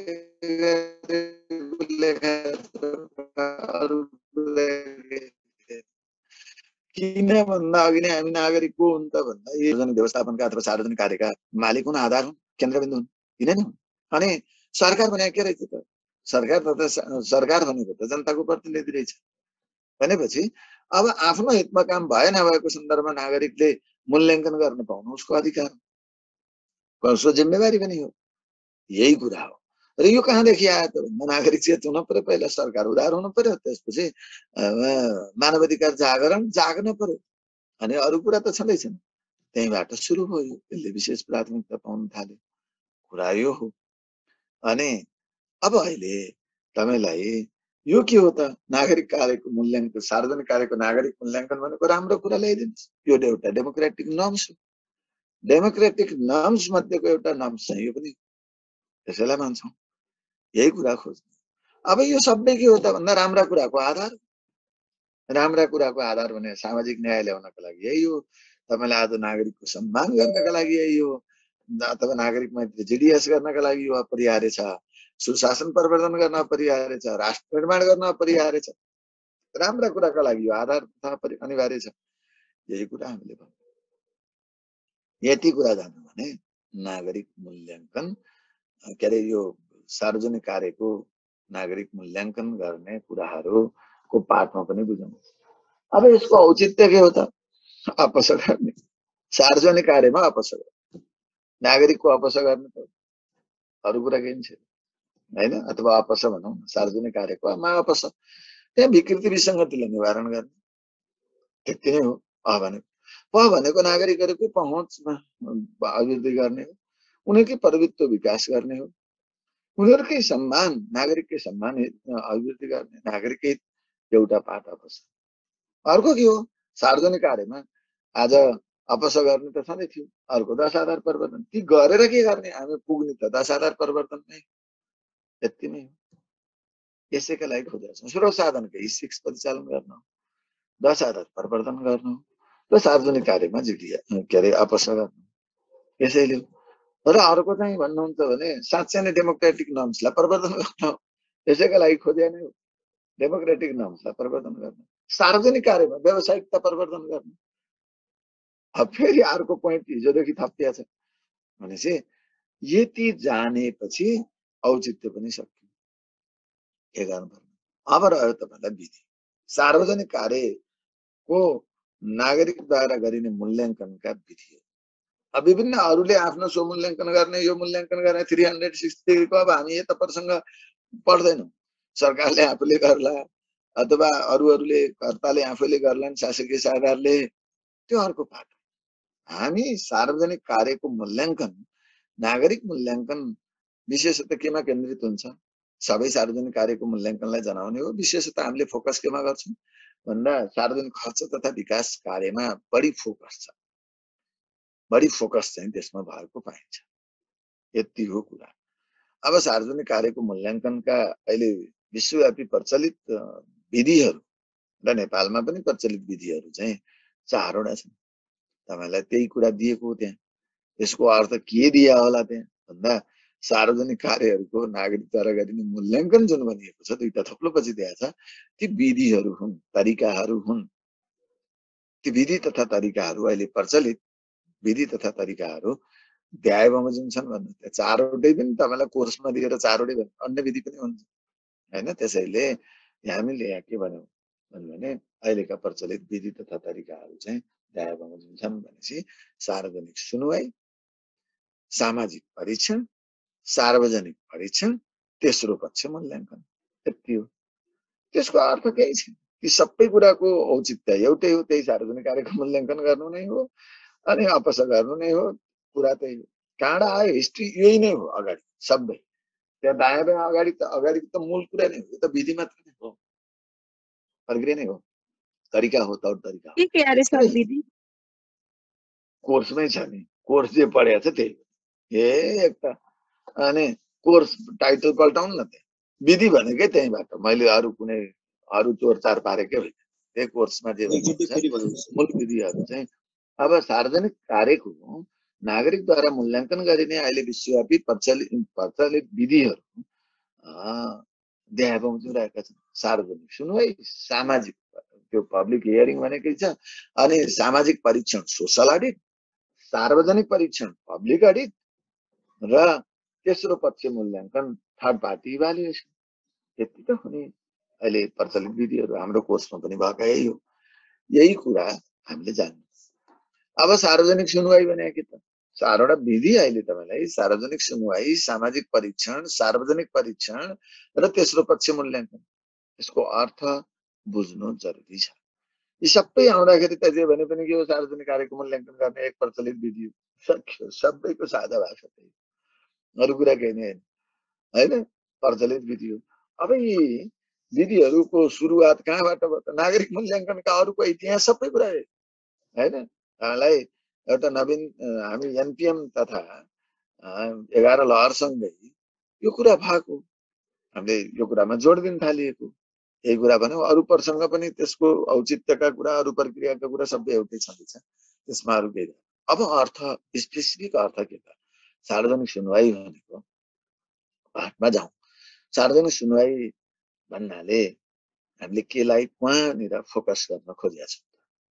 किन भन्दा अघि नै हामी नागरिक को हुन् त भन्दा सार्वजनिक व्यवस्थापनका अथवा सार्वजनिक कार्यका मालिक हुन्, आधार हुन्, केन्द्रबिन्दु हुन्, किन नि हुन्। अनि सरकार भनेको के रहेछ त? सरकार तथा सरकार भनेको त जनताको प्रतिनिधि रहेछ भनेपछि अब आफ्नो हितमा काम भए नभएको सन्दर्भमा नागरिकले मूल्याङ्कन गर्न पाउनु उसको अधिकार हो, उसको जिम्मेवारी पनि हो। यही कुरा हो। र यो कहाँदेखि आयो त भन्दा नागरिक चेत हुन पर्यो, पहिला सरकार उदार हुनु पर्यो, त्यसपछि मानवाधिकार जागरण जाग्न पर्यो, अनि अरू कुरा त छँदैछन्। त्यहीबाट सुरु भयो, यसले विशेष प्राथमिकता पाउन थाल्यो। कुरा यो हो। अनि अब अहिले तपाईलाई यो के हो त नागरिक कार्यको मूल्याङ्कन, सार्वजनिक कार्यको नागरिक मूल्याङ्कन भनेको राम्रो कुरा ल्याइदिनुहोस्। यो एउटा डेमोक्रेटिक नर्म्स हो। डेमोक्रेटिक नर्म्स मध्येको एउटा नर्म्स चाहिँ यो पनि त्यसैलाई मान्छौँ। यही कुरा खोज्ने। अब यो सबै के हो त भन्दा राम्रा कुराको आधार। राम्रा कुराको आधार भने सामाजिक न्याय ल्याउनको लागि यही हो। तपाईलाई आज नागरिकको सम्मान गर्नका लागि यही हो, अथवा नागरिक मैत्री जिडिएस गर्नका लागि यो अपरिहार्य छ, सुशासन प्रवर्धन गर्न अपरिहार्य छ, राष्ट्र निर्माण गर्न अपरिहार्य छ। राम्रा कुराका लागि यो आधार अनिवार्य छ। यही कुरा हामीले भन्नु। यति कुरा जान्नु भने नागरिक मूल्याङ्कन के अरे यो सार्वजनिक कार्यको नागरिक मूल्याङ्कन गर्ने कुराहरूको पाठमा पनि बुझौँ। अब यसको औचित्य के हो त? आपस गर्ने, सार्वजनिक कार्यमा आपस गर्ने, नागरिकको आपस गर्ने त अरू कुरा केही छैन हैन, अथवा आपस भनौँ सार्वजनिक कार्यकोमा आपस, त्यहाँ विकृति विसङ्गतिलाई निवारण गर्ने, त्यति नै हो। अ भनेको प भनेको नागरिकहरूको पहुँचमा अभिवृद्धि गर्ने हो, उनीहरूकै प्रभुत्व विकास गर्ने हो, उनीहरूकै सम्मान, नागरिककै सम्मान अभिवृद्धि गर्ने, नागरिकै एउटा पाठ आपस। अर्को के हो? सार्वजनिक कार्यमा आज आपस गर्ने त सधैँ थियो, अर्को दस आधार परिवर्तन। ती गरेर के गर्ने? हामी पुग्ने त दस आधार परिवर्तनमै, यति नै हो। यसैका लागि खोजेका छौँ। स्रोत साधनकै सिक्स परिचालन गर्न, दस आधार परिवर्तन गर्नु र सार्वजनिक कार्यमा जिडिया के अरे आपस गर्नु, यसैले। र अर्को चाहिँ भन्नुहुन्छ भने साँच्चै नै डेमोक्रेटिक नर्म्सलाई परिवर्तन गर्न, यसैका लागि खोजे नै हो। डेमोक्रेटिक नर्म्सलाई परिवर्तन गर्न, सार्वजनिक कार्यमा व्यावसायिकता परिवर्तन गर्न। अब फेरि अर्को पोइन्ट हिजोदेखि थपिया छ भनेपछि यति जानेपछि औचित्य पनि सक्यो, के गर्नुपर्ने। अब रह्यो तपाईँलाई विधि। सार्वजनिक कार्यको नागरिकद्वारा गरिने मूल्याङ्कनका विधिहरू। अब विभिन्न अरूले आफ्नो स्वमूल्याङ्कन गर्ने, यो मूल्याङ्कन गर्ने, थ्री हन्ड्रेड सिक्सटीको अब हामी यता प्रसङ्ग पढ्दैनौँ। सरकारले आफूले गर्ला अथवा अरू अरूले कर्ताले आफैले गर्लान्, शासकीय साधारले, त्यो अर्को पाठ। हामी सार्वजनिक कार्यको मूल्याङ्कन, नागरिक मूल्याङ्कन विशेषतः केमा केन्द्रित हुन्छ? सबै सार्वजनिक कार्यको मूल्याङ्कनलाई जनाउने हो। विशेषतः हामीले फोकस केमा गर्छौँ भन्दा सार्वजनिक खर्च तथा विकास कार्यमा बढी फोकस छ, बढी फोकस चाहिँ त्यसमा भएको पाइन्छ, यति हो कुरा। अब सार्वजनिक कार्यको मूल्याङ्कनका अहिले विश्वव्यापी प्रचलित विधिहरू र नेपालमा पनि प्रचलित विधिहरू चाहिँ चारवटा छन्। तपाईँलाई त्यही कुरा दिएको हो त्यहाँ। यसको अर्थ के दिया होला त्यहाँ भन्दा सार्वजनिक कार्यहरूको नागरिकद्वारा गरिने मूल्याङ्कन जुन भनिएको छ, दुईटा थप्लो पछि दिएको छ, ती विधिहरू हुन्, तरिकाहरू हुन्। ती विधि तथा तरिकाहरू अहिले प्रचलित विधि तथा तरिकाहरू अध्याय बमोजिम छन् भन्नु। त्यो चारवटै पनि तपाईँलाई कोर्समा दिएर चारवटै अन्य विधि पनि हुन्छ हैन। त्यसैले हामीले यहाँ के भन्यौँ भने अहिलेका प्रचलित विधि तथा तरिकाहरू चाहिँ अध्याय बमोजिम छन् भनेपछि सार्वजनिक सुनवाई, सामाजिक परीक्षण, सार्वजनिक परीक्षण, तेस्रो पक्ष मूल्याङ्कन, यति हो। त्यसको अर्थ केही छैन। ती सबै कुराको औचित्य एउटै हो, त्यही सार्वजनिक कार्यको मूल्याङ्कन गर्नु नै हो अनि आपस गर्नु नै हो। कुरा त्यही हो। कहाँबाट आयो? हिस्ट्री यही नै हो अगाडि सबै। त्यहाँ दायाँ बायाँ अगाडि त अगाडि त मूल कुरा नै हो, यो त विधि मात्र नै हो, प्रक्रिया नै हो, तरिका हो, तौर तरिका हो। के के अरे सर विधि? कोर्समै छ नि, कोर्स जे पढेको छ त्यही ए एक त। अनि कोर्स टाइटल पल्टाउनु न, त्यहाँ विधि भनेकै त्यहीँबाट। मैले अरू कुनै अरू चोरचार पारेकै होइन, त्यही कोर्समा जे मूल विधिहरू चाहिँ। अब सार्वजनिक कार्यको नागरिकद्वारा मूल्याङ्कन गरिने अहिले विश्वव्यापी प्रचलित प्रचलित विधिहरू अध्याय बमोजिम रहेका छन्। सार्वजनिक सुनवाई, सामाजिक त्यो पब्लिक हियरिङ भनेकै छ, अनि सामाजिक परीक्षण सोसल अडिट, सार्वजनिक परीक्षण पब्लिक अडिट र तेस्रो पक्ष मूल्याङ्कन थर्ड पार्टी इभ्यालुएसन, यति त हुने अहिले प्रचलित विधिहरू। हाम्रो कोर्समा पनि भएका यही हो। यही कुरा हामीले जान्नु। अब सार्वजनिक सुनवाई भने के त? चारवटा विधि अहिले तपाईँलाई सार्वजनिक सुनवाई, सामाजिक परीक्षण, सार्वजनिक परीक्षण र तेस्रो पक्ष मूल्याङ्कन। यसको अर्थ बुझ्नु जरुरी छ। यी सबै आउँदाखेरि त जे भने पनि के हो? सार्वजनिक कार्यको मूल्याङ्कन गर्ने एक प्रचलित विधि हो। सक्यो, सबैको साझा भाषा त्यही, अरू कुरा केही नै होइन होइन, प्रचलित विधि हो। अब यी विधिहरूको सुरुवात कहाँबाट भयो त? नागरिक मूल्याङ्कनका अरूको इतिहास सबै कुरा होइन। हामीलाई एउटा नवीन हामी एनपिएम तथा एघार लहरसँगै यो कुरा भएको, हामीले यो कुरामा जोड दिन थालिएको यही कुरा भन्यो। अरू प्रसङ्ग पनि त्यसको औचित्यका कुरा, अरू प्रक्रियाका कुरा सबै एउटै छँदैछ, त्यसमा अरू केही। अब अर्थ स्पेसिफिक अर्थ के त? सार्वजनिक सुनवाई भनेको पाठमा जाउँ। सार्वजनिक सुनवाई भन्नाले हामीले केलाई कहाँनिर फोकस गर्न खोजेका छौँ?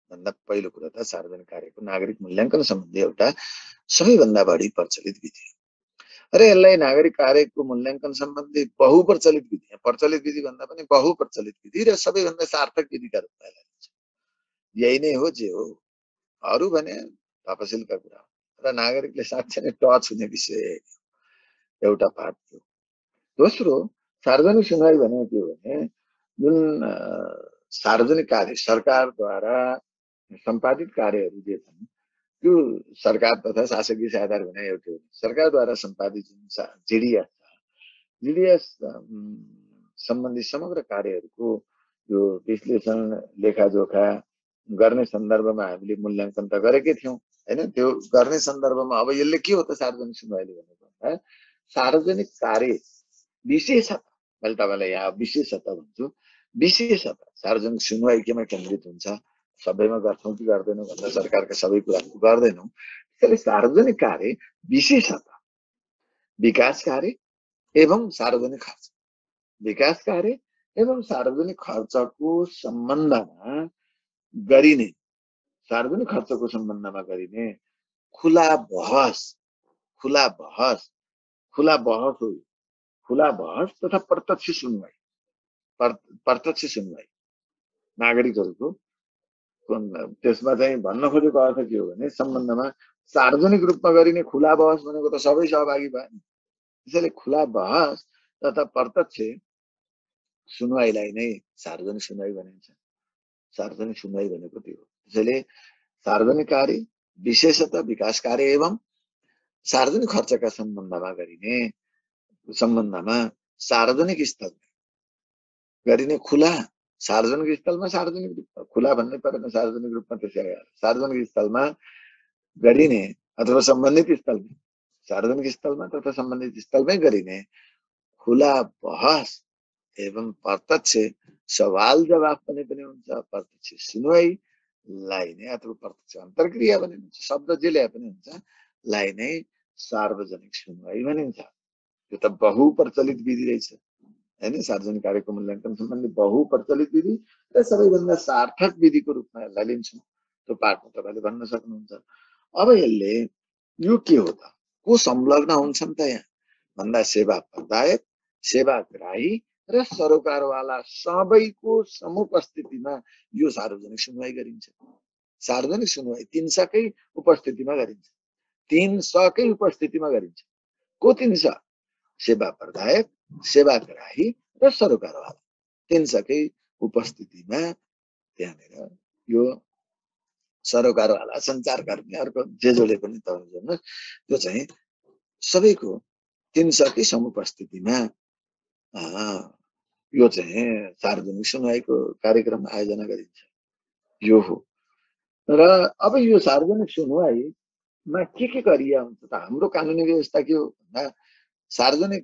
भन्दा पहिलो कुरा त सार्वजनिक कार्यको नागरिक मूल्याङ्कन सम्बन्धी एउटा सबैभन्दा बढी प्रचलित विधि हो। र यसलाई नागरिक कार्यको मूल्याङ्कन सम्बन्धी बहुप्रचलित विधि, प्रचलित विधि भन्दा पनि बहुप्रचलित विधि र सबैभन्दा सार्थक विधिका रूपमा लिन्छ। यही नै हो जे हो, अरू भने तपसिलका कुरा र नागरिकले साँच्चै नै टच हुने विषय एउटा पाठ थियो। दोस्रो, सार्वजनिक सुनवाई भनेको के हो भने जुन सार्वजनिक कार्य सरकारद्वारा सम्पादित कार्यहरू जे छन् त्यो सरकार तथा शासकीय सहायता भने एउटै हो। सरकारद्वारा सम्पादित जुन जिडिएस छ, जिडिएस सम्बन्धी समग्र कार्यहरूको यो विश्लेषण लेखाजोखा गर्ने सन्दर्भमा हामीले मूल्याङ्कन त गरेकै थियौँ हैन। त्यो गर्ने सन्दर्भमा अब यसले के हो त सार्वजनिक सुनवाईले भनेको भन्दा सार्वजनिक कार्य विशेषता, मैले तपाईँलाई यहाँ विशेषता भन्छु, विशेषता सार्वजनिक सुनवाई केमा केन्द्रित हुन्छ, सबैमा गर्छौँ कि गर्दैनौँ भन्दा सरकारका सबै कुराहरू गर्दैनौँ। त्यसैले सार्वजनिक कार्य विशेषता विकास कार्य एवं सार्वजनिक खर्च, विकास कार्य एवं सार्वजनिक खर्चको सम्बन्धमा गरिने सार्वजनिक खर्चको सम्बन्धमा गरिने खुला बहस खुला बहस खुला बहस हो खुला बहस तथा प्रत्यक्ष सुनवाई प्रत्यक्ष सुनवाई नागरिकहरूको त्यसमा चाहिँ भन्न खोजेको अर्थ के हो भने सम्बन्धमा सार्वजनिक रूपमा गरिने खुला बहस भनेको त सबै सहभागी भए। त्यसैले खुला बहस तथा प्रत्यक्ष सुनवाईलाई नै सार्वजनिक सुनवाई भनिन्छ। सार्वजनिक सुनवाई भनेको त्यो हो। त्यसैले सार्वजनिक कार्य विशेषतः विकास कार्य एवं सार्वजनिक खर्चका सम्बन्धमा गरिने सम्बन्धमा सार्वजनिक स्थलमा गरिने खुला सार्वजनिक स्थलमा सार्वजनिक रूपमा खुला भन्नै परेन, सार्वजनिक रूपमा त्यसै सार्वजनिक स्थलमा गरिने अथवा सम्बन्धित स्थलमा सार्वजनिक स्थलमा तथा सम्बन्धित स्थलमै गरिने खुला बहस एवं प्रत्यक्ष सवाल जवाफ पनि पनि हुन्छ। प्रत्यक्ष सुनवाईलाई नै अथवा प्रत्यक्ष अन्तर्क्रिया पनि हुन्छ, शब्द जे ल्याए पनि हुन्छ, लाई नै सार्वजनिक सुनवाई भनिन्छ। यो त बहुप्रचलित विधि रहेछ हैन। सार्वजनिक कार्यको मूल्याङ्कन सम्बन्धी बहुप्रचलित विधि र सबैभन्दा सार्थक विधिको रूपमा यसलाई लिन्छौँ। त्यो पाठमा तपाईँले भन्न सक्नुहुन्छ। अब यसले यो के हो त, को संलग्न हुन्छन् त यहाँ भन्दा सेवा प्रदायक, सेवाग्राही र सरोकारवाला सबैको समुपस्थितिमा यो सार्वजनिक सुनवाई गरिन्छ। सार्वजनिक सुनवाई तीन सकै उपस्थितिमा गरिन्छ। तीन सकै उपस्थितिमा गरिन्छ। को तीन स? सेवा प्रदायक, सेवाग्राही र सरोकारवाला तीन सकै उपस्थितिमा त्यहाँनिर यो सरोकारवाला सञ्चारकर्मी अर्को जे जोले पनि तपाईँ त्यो चाहिँ सबैको तीन सकै समुपस्थितिमा यो चाहिँ सार्वजनिक सुनवाईको कार्यक्रम आयोजना गरिन्छ। यो हो। र अब यो सार्वजनिक सुनवाईमा के के गरिया हुन्छ त? हाम्रो कानुनी व्यवस्था के हो भन्दा सार्वजनिक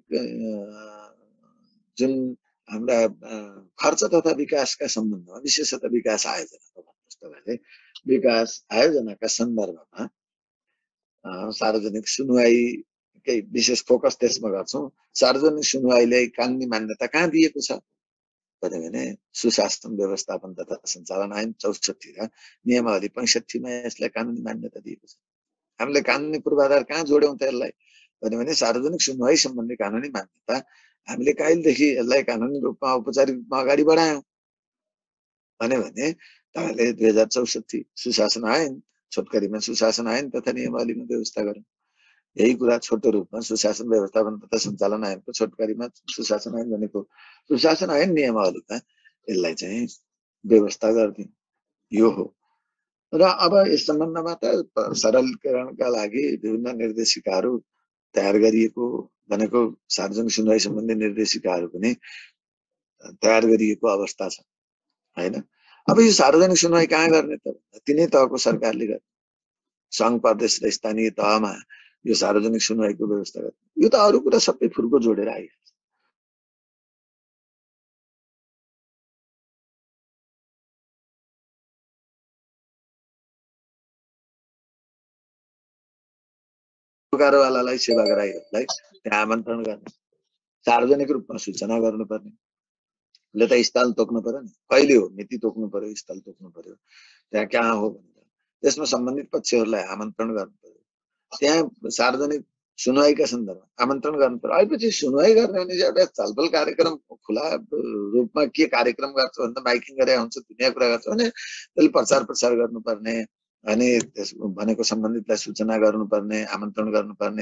जुन हाम्रा खर्च तथा विकासका सम्बन्धमा विशेषतः विकास आयोजनाको भन्नुहोस् तपाईँले, विकास आयोजनाका सन्दर्भमा सार्वजनिक सुनवाईकै विशेष फोकस त्यसमा गर्छौँ। सार्वजनिक सुनवाईले कानुनी मान्यता कहाँ दिएको छ भने सुशासन व्यवस्थापन तथा सञ्चालन ऐन चौसठी र नियमावली पैँसठीमा यसलाई कानुनी मान्यता दिएको छ। हामीले कानुनी पूर्वाधार कहाँ जोड्यौँ त यसलाई भने सार्वजनिक सुनवाई सम्बन्धी कानुनी मान्यता हामीले कहिलेदेखि यसलाई कानुनी रूपमा औपचारिक रूपमा अगाडि बढायौँ भने भने तपाईँले दुई हजार चौसठी सुशासन ऐन, छोटकरीमा सुशासन ऐन तथा नियमावलीमा व्यवस्था गरौँ। यही कुरा छोटो रूपमा सुशासन व्यवस्थापन तथा सञ्चालन ऐनको छोटकरीमा सुशासन ऐन भनेको सुशासन ऐन नियमावलीमा यसलाई चाहिँ व्यवस्था गरिदिउँ। यो हो। र अब यस सम्बन्धमा त सरलीकरणका लागि विभिन्न निर्देशिकाहरू तयार गरिएको भनेको सार्वजनिक सुनवाई सम्बन्धी निर्देशिकाहरू पनि तयार गरिएको अवस्था छ हैन। अब यो सार्वजनिक सुनवाई कहाँ गर्ने त? तिनै तहको सरकारले गर्ने। सङ्घ, प्रदेश र स्थानीय तहमा यो सार्वजनिक सुनवाईको व्यवस्था गर्ने। यो त अरू कुरा सबै फुर्को जोडेर आइहाल्छ। सरोकारवालालाई, सेवाग्राहीहरूलाई त्यहाँ आमन्त्रण गर्ने, सार्वजनिक रूपमा सूचना गर्नुपर्ने, ले त स्थल तोक्नु पर्यो नि, कहिले हो मिति तोक्नु पर्यो, स्थल तोक्नु पर्यो, त्यहाँ कहाँ हो भनेर त्यसमा सम्बन्धित पक्षहरूलाई आमन्त्रण गर्नु पर्यो, त्यहाँ सार्वजनिक सुनवाईका सन्दर्भमा आमन्त्रण गर्नु पर्यो। आएपछि सुनवाई गर्ने भने एउटा छलफल कार्यक्रम खुला रूपमा के कार्यक्रम गर्छ भन्दा माइकिङ गरे हुन्छ, दुनियाँ कुरा गर्छ भने त्यसले प्रचार प्रसार गर्नुपर्ने, अनि त्यस भनेको सम्बन्धितलाई सूचना गर्नुपर्ने, आमन्त्रण गर्नुपर्ने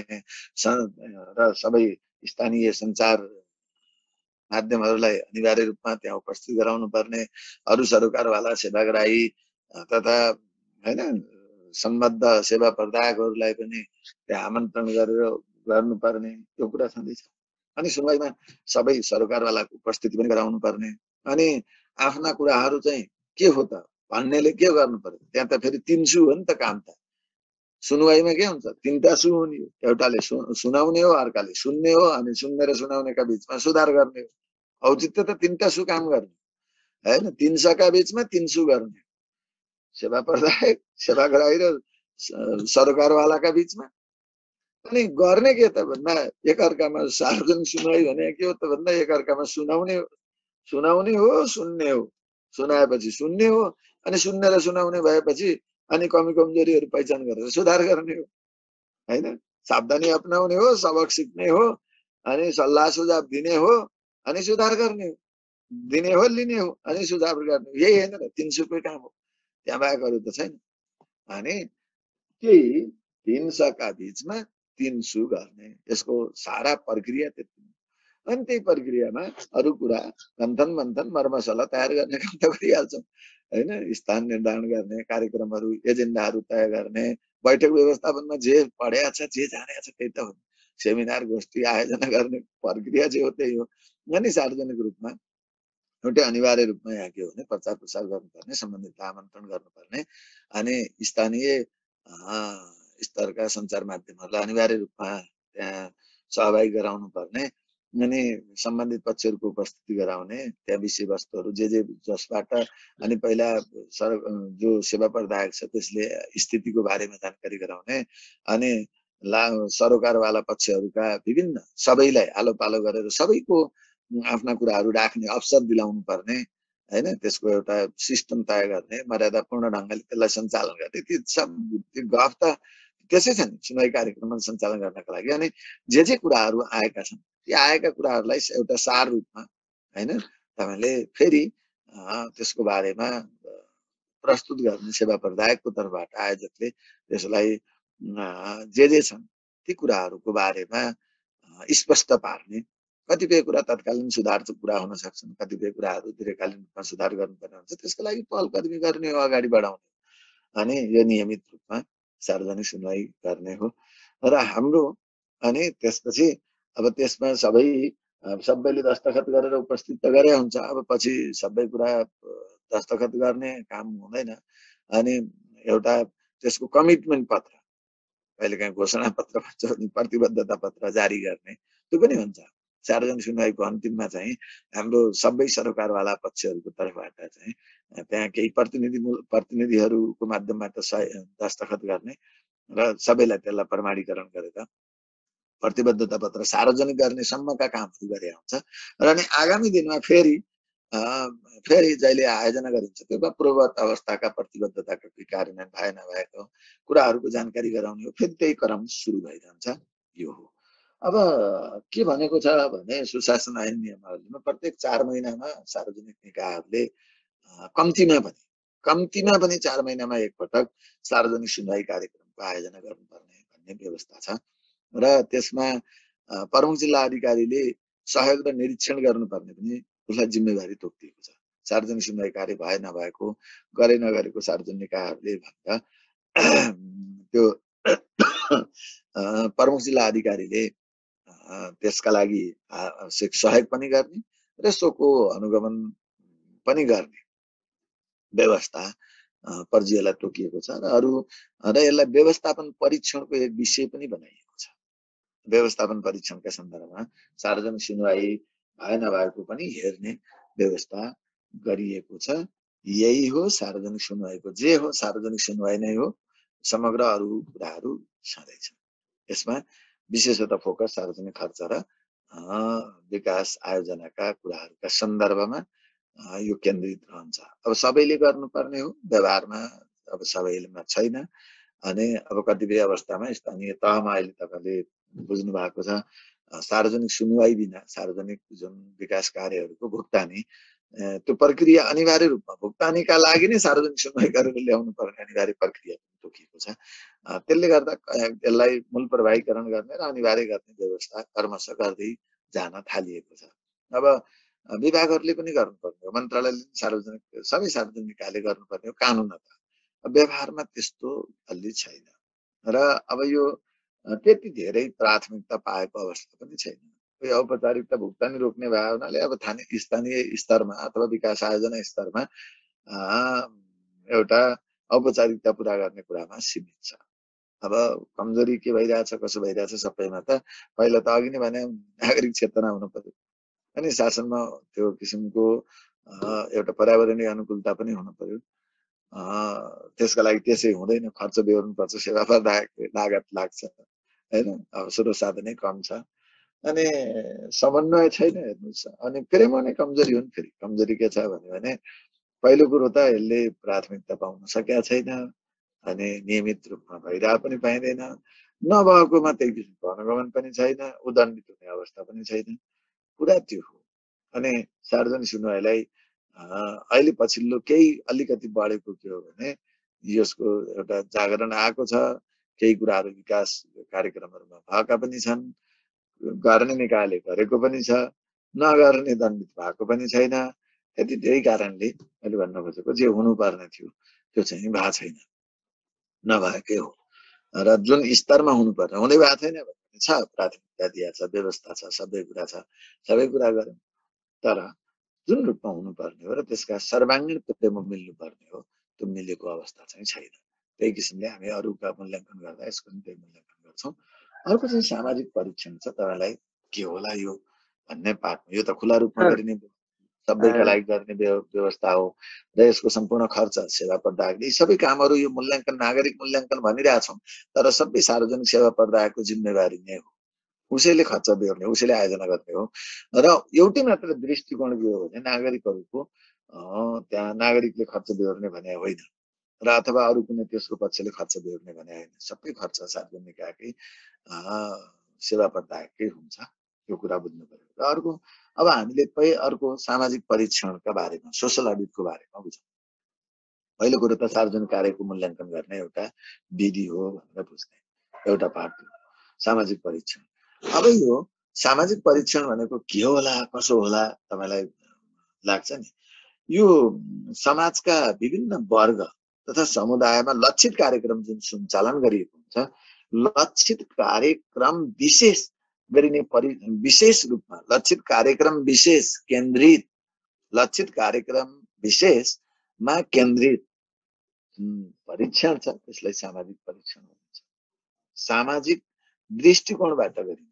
र सबै स्थानीय सञ्चार माध्यमहरूलाई अनिवार्य रूपमा त्यहाँ उपस्थित गराउनु पर्ने, अरू सरोकारवाला सेवाग्राही तथा हैन सम्बद्ध सेवा प्रदायकहरूलाई पनि त्यहाँ आमन्त्रण गरेर गर्नुपर्ने, त्यो कुरा छँदैछ। अनि सुनवाईमा सबै सरोकारवालाको उपस्थिति पनि गराउनु पर्ने, अनि आफ्ना कुराहरू चाहिँ के हो त भन्नेले के गर्नु पर्यो, त्यहाँ त फेरि तीन सु हो नि त काम त। सुनवाईमा के हुन्छ, तीनटा सु हुने हो, एउटाले सुनाउने हो, अर्काले सुन्ने हो, अनि सुन्ने र सुनाउनेका बिचमा सुधार गर्ने हो। औचित्य त तीनटा सु काम गर्ने हैन, तीन सका बिचमा तीन सु गर्ने, सेवा प्रदायक, सेवाग्राही र सरोकारवालाका बिचमा। अनि गर्ने के त भन्दा एकअर्कामा सार्वजनिक सुनवाई भने के हो त भन्दा एकअर्कामा सुनाउने हो, सुनाउने हो, सुन्ने हो, सुनाएपछि सुन्ने हो, अनि सुन्ने र सुनाउने भएपछि अनि कमी कमजोरीहरू पहिचान गरेर सुधार गर्ने हो हैन, सावधानी अपनाउने हो, सबक सिक्ने हो, अनि सल्लाह सुझाव दिने हो, अनि सुधार गर्ने हो, दिने हो, लिने हो, अनि सुधार गर्ने हो। यही होइन र तीन सुकै काम हो, त्यहाँ बाहेक अरू त छैन। अनि त्यही तीन सका बिचमा तीन सु गर्ने, यसको सारा प्रक्रिया त्यति। अनि त्यही प्रक्रियामा अरू कुरा गन्थन मन्थन मर्मसला तयार गर्ने काम त गरिहाल्छौँ हैन, स्थान निर्धारण गर्ने, कार्यक्रमहरू एजेन्डाहरू तय गर्ने, बैठक व्यवस्थापनमा जे पढेको छ जे जानेको छ त्यही त हो, सेमिनार गोष्ठी आयोजना गर्ने प्रक्रिया जे हो त्यही हो। अनि सार्वजनिक रूपमा एउटै अनिवार्य रूपमा यहाँ के हो भने प्रचार प्रसार गर्नुपर्ने, सम्बन्धितलाई आमन्त्रण गर्नुपर्ने, अनि स्थानीय स्तरका सञ्चार माध्यमहरूलाई अनिवार्य रूपमा त्यहाँ सहभागी गराउनु पर्ने, अनि सम्बन्धित पक्षहरूको उपस्थिति गराउने, त्यहाँ विषयवस्तुहरू जे जे जसबाट अनि पहिला सर जो सेवा प्रदायक छ त्यसले स्थितिको बारेमा जानकारी गराउने, अनि ला सरोकारवाला पक्षहरूका विभिन्न सबैलाई आलो पालो गरेर सबैको आफ्ना कुराहरू राख्ने अवसर दिलाउनु पर्ने हैन, त्यसको एउटा सिस्टम तय गर्ने, मर्यादापूर्ण ढङ्गले त्यसलाई सञ्चालन गर्ने, त्यो सब त्यो गफ त त्यसै छ नि सुनवाई कार्यक्रम सञ्चालन गर्नका लागि। अनि जे जे कुराहरू आएका छन् ती आएका कुराहरूलाई एउटा सार रूपमा हैन तपाईले फेरि त्यसको बारेमा प्रस्तुत गर्ने, सेवा प्रदायकको तर्फबाट आयोजकले त्यसलाई जे जे छन् ती कुराहरूको बारेमा स्पष्ट पार्ने, कतिपय कुरा तत्कालीन सुधारको कुरा हुन सक्छन्, कतिपय कुराहरू दीर्घकालीन रूपमा सुधार गर्नुपर्ने हुन्छ, त्यसको लागि पहल कदमी गर्ने हो, अगाडि बढाउने, अनि यो नियमित रूपमा सार्वजनिक सुनवाई गर्ने हो। र हाम्रो अनि त्यसपछि अब त्यसमा सबै सबैले दस्तखत गरेर उपस्थित त गरे हुन्छ, अब पछि सबै कुरा दस्तखत गर्ने काम हुँदैन, अनि एउटा त्यसको कमिटमेन्ट पत्र, कहिलेकाहीँ घोषणा पत्र भन्छ नि, प्रतिबद्धता पत्र जारी गर्ने, त्यो पनि हुन्छ। सार्वजनिक सुनवाईको अन्तिममा चाहिँ हाम्रो सबै सरोकारवाला पक्षहरूको तर्फबाट चाहिँ त्यहाँ केही प्रतिनिधि प्रतिनिधिहरूको माध्यमबाट दस्तखत गर्ने र सबैलाई त्यसलाई प्रमाणीकरण गरेर प्रतिबद्धता पत्र सार्वजनिक गर्ने सम्मका कामहरू गरे हुन्छ। र अनि आगामी दिनमा फेरि फेरि जहिले आयोजना गरिन्छ त्यो पूर्ववत अवस्थाका प्रतिबद्धताका कार्यान्वयन भए नभएको कुराहरूको जानकारी गराउने हो, फेरि त्यही क्रम सुरु भइरहन्छ। यो हो। अब के भनेको छ भने सुशासन ऐन नियमावलीमा प्रत्येक चार महिनामा सार्वजनिक निकायहरूले कम्तीमा पनि कम्तीमा पनि चार महिनामा एकपटक सार्वजनिक सुनवाई कार्यक्रमको आयोजना गर्नुपर्ने भन्ने व्यवस्था छ। र त्यसमा प्रमुख जिल्ला अधिकारीले सहयोग र निरीक्षण गर्नुपर्ने पनि उसलाई जिम्मेवारी तोकिएको छ। सार्वजनिक सुनवाई कार्य भए नभएको, गरे नगरेको सार्वजनिक निकायहरूले भन्दा त्यो प्रमुख जिल्ला अधिकारीले त्यसका लागि आवश्यक सहयोग पनि गर्ने र सोको अनुगमन पनि गर्ने व्यवस्था पर्जिएलाई तोकिएको छ। र अरू र यसलाई व्यवस्थापन परीक्षणको एक विषय पनि बनाइएको छ। व्यवस्थापन परीक्षणका सन्दर्भमा सार्वजनिक सुनवाई भए नभएको पनि हेर्ने व्यवस्था गरिएको छ। यही हो सार्वजनिक सुनवाईको, जे हो सार्वजनिक सुनवाई नै हो, समग्र अरू कुराहरू छँदैछ। यसमा विशेषतः फोकस सार्वजनिक खर्च र विकास आयोजनाका कुराहरूका सन्दर्भमा यो केन्द्रित रहन्छ। अब सबैले गर्नुपर्ने हो व्यवहारमा, अब सबैमा छैन। अनि अब कतिपय अवस्थामा स्थानीय तहमा अहिले तपाईँले बुझ्नु भएको छ सार्वजनिक सुनवाई बिना सार्वजनिक जुन विकास कार्यहरूको भुक्तानी त्यो प्रक्रिया अनिवार्य रूपमा भुक्तानीका लागि नै सार्वजनिक सुनवाई गरेर ल्याउनु पर्ने अनिवार्य प्रक्रिया तोकिएको छ। त्यसले गर्दा यसलाई मूल प्रभावीकरण गर्ने र अनिवार्य गर्ने व्यवस्था क्रमशः गर्दै जान थालिएको छ। अब विभागहरूले पनि गर्नुपर्ने हो, मन्त्रालयले सार्वजनिक सबै सार्वजनिक कार्य गर्नुपर्ने हो कानुनत। व्यवहारमा त्यस्तो अलि छैन र अब यो त्यति धेरै प्राथमिकता पाएको अवस्था पनि छैन। यो औपचारिकता भुक्तानी रोक्ने भए हुनाले अब स्थानीय स्तरमा अथवा विकास आयोजना स्तरमा एउटा औपचारिकता पुरा गर्ने कुरामा सीमित छ। अब कमजोरी के भइरहेछ कसो भइरहेछ सबैमा त पहिला त अघि नै भने नागरिक चेतना हुनु पर्यो, अनि शासनमा त्यो किसिमको एउटा पर्यावरणीय अनुकूलता पनि हुनु पर्यो। त्यसका लागि त्यसै हुँदैन, खर्च बेहोर्नुपर्छ, सेवा प्रदायक लागत लाग्छ हैन, अब स्रोत साधनै कम छ, अनि समन्वय छैन हेर्नुहोस्। अनि क्रेमो नै कमजोरी हो नि। फेरि कमजोरी के छ भने पहिलो कुरो त यसले प्राथमिकता पाउन सकेका छैन, अनि नियमित रूपमा भइरह पनि पाइँदैन, नभएकोमा त्यही किसिमको अनुगमन पनि छैन, उदण्डित हुने अवस्था पनि छैन, कुरा त्यो हो। अनि सार्वजनिक सुनवाईलाई अहिले पछिल्लो केही अलिकति बढेको के हो भने यसको एउटा जागरण आएको छ, केही कुराहरू विकास कार्यक्रमहरूमा भएका पनि छन्, गर्ने निकाले गरेको पनि छ, नगर्ने दण्डित भएको पनि छैन। यति त्यही कारणले मैले भन्न खोजेको जे हुनुपर्ने थियो त्यो चाहिँ भएको छैन, नभएकै हो। र जुन स्तरमा हुनुपर्ने हुँदै भएको छैन भने छ, प्राथमिकता दिएको छ, व्यवस्था छ, सबै कुरा छ, सबै कुरा गऱ्यौँ, तर जुन रूपमा हुनुपर्ने हो र त्यसका सर्वाङ्गीण प्रेम मिल्नुपर्ने हो त्यो मिलेको अवस्था चाहिँ छैन। त्यही किसिमले हामी अरूका मूल्याङ्कन गर्दा यसको पनि त्यही मूल्याङ्कन गर्छौँ। अर्को चाहिँ सामाजिक परीक्षण छ। तपाईँलाई के होला यो भन्ने पार्टमा यो त खुला रूपमा गरिने सबैका लागि गर्ने व्यवस्था हो र यसको सम्पूर्ण खर्च सेवा प्रदायकले सबै कामहरू यो मूल्याङ्कन नागरिक मूल्याङ्कन भनिरहेछौँ, तर सबै सार्वजनिक सेवा प्रदायकको जिम्मेवारी नै हो। उसैले खर्च बेहोर्ने, उसैले आयोजना गर्ने हो। र एउटै मात्र दृष्टिकोण के हो भने नागरिकहरूको त्यहाँ नागरिकले खर्च बेहोर्ने भने होइन, र अथवा अरू कुनै तेस्रो पक्षले खर्च बेहोर्ने भने होइन, सबै खर्च सार्वजनिककै सेवा प्रदायककै हुन्छ, यो कुरा बुझ्नु पर्यो। र अर्को अब हामीले अर्को सामाजिक परीक्षणका बारेमा सोसल अडिटको बारेमा बुझौँ। पहिलो कुरो त सार्वजनिक कार्यको मूल्याङ्कन गर्ने एउटा विधि हो भनेर बुझ्ने एउटा पार्ट हो सामाजिक परीक्षण। अब यो सामाजिक परीक्षण भनेको के होला कसो होला तपाईलाई लाग्छ नि? यो समाजका विभिन्न वर्ग तथा समुदायमा लक्षित कार्यक्रम जुन सञ्चालन गरिएको हुन्छ, लक्षित कार्यक्रम विशेष गरिने परि विशेष रूपमा लक्षित कार्यक्रम विशेष केन्द्रित लक्षित कार्यक्रम विशेषमा केन्द्रित परीक्षण छ, त्यसलाई सामाजिक परीक्षण भनिन्छ। सामाजिक दृष्टिकोणबाट गरिने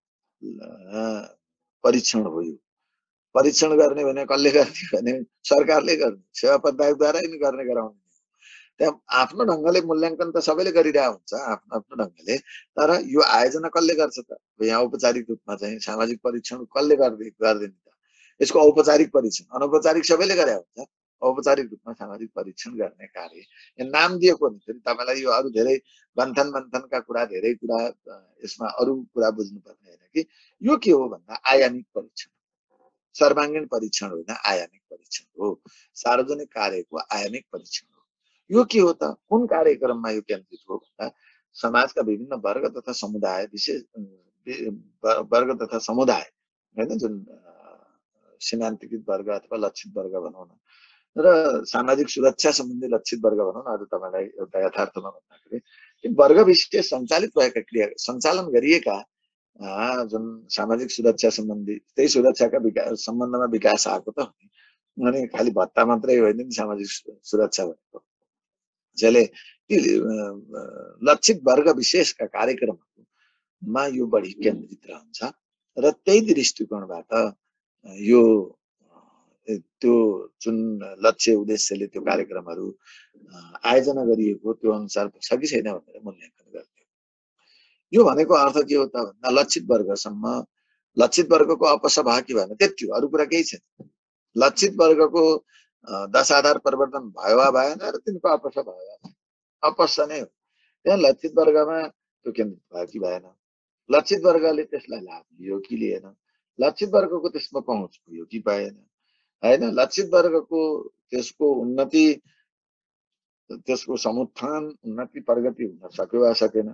परीक्षण हो यो। परीक्षण गर्ने भने कसले गर्ने भने सरकारले गर्ने, सेवा प्रदायकद्वारा नै गर्ने गराउने। त्यहाँ आफ्नो ढङ्गले मूल्याङ्कन त सबैले गरिरहेको हुन्छ आफ्नो आफ्नो ढङ्गले, तर यो आयोजना कसले गर्छ त? यहाँ औपचारिक रूपमा चाहिँ सामाजिक परीक्षण कसले गर्दै गर्दैन त? यसको औपचारिक परीक्षण अनौपचारिक सबैले गरे हुन्छ, औपचारिक रूपमा सामाजिक परीक्षण गर्ने कार्य नाम दिएको नि। फेरि तपाईँलाई यो अरू धेरै बन्थन बन्थनका कुरा धेरै कुरा यसमा अरू कुरा बुझ्नुपर्ने होइन कि यो के हो भन्दा आयामिक परीक्षण, सर्वाङ्गीण परीक्षण होइन, आयामिक परीक्षण हो। सार्वजनिक कार्यको आयामिक परीक्षण हो। यो के हो त? कुन कार्यक्रममा यो केन्द्रित हो भन्दा समाजका विभिन्न वर्ग तथा समुदाय विशेष वर्ग तथा समुदाय होइन, जुन सीमान्तकृत वर्ग अथवा लक्षित वर्ग भनौँ न, र सामाजिक सुरक्षा सम्बन्धी लक्षित वर्ग भनौँ न, अझ तपाईँलाई एउटा यथार्थमा भन्दाखेरि कि वर्ग विशेष सञ्चालित भएका क्रिया सञ्चालन गरिएका जुन सामाजिक सुरक्षा सम्बन्धी त्यही सुरक्षाका विकास सम्बन्धमा विकास आएको त, अनि खालि भत्ता मात्रै होइन नि सामाजिक सुरक्षा भनेको, जसले लक्षित वर्ग विशेषका कार्यक्रमहरूमा यो बढी केन्द्रित रहन्छ। र त्यही दृष्टिकोणबाट यो त्यो जुन लक्ष्य उद्देश्यले त्यो कार्यक्रमहरू आयोजना गरिएको त्यो अनुसार छ कि छैन भनेर मूल्याङ्कन गर्ने। यो भनेको अर्थ के हो त भन्दा लक्षित वर्गसम्म लक्षित वर्गको अपसभा के भने त्यति हो, अरू कुरा केही छैन। लक्षित वर्गको दश आधार परिवर्तन भयो वा भएन र तिनको अपस्य भयो अपस्य नै हो। त्यहाँ लक्षित वर्गमा त्यो केन्द्रित भयो कि भएन, लक्षित वर्गले त्यसलाई लाभ लियो कि लिएन, लक्षित वर्गको त्यसमा पहुँच पुग्यो कि भएन हैन, लक्षित वर्गको त्यसको उन्नति त्यसको समुत्थान उन्नति प्रगति हुन सक्यो वा सकेन।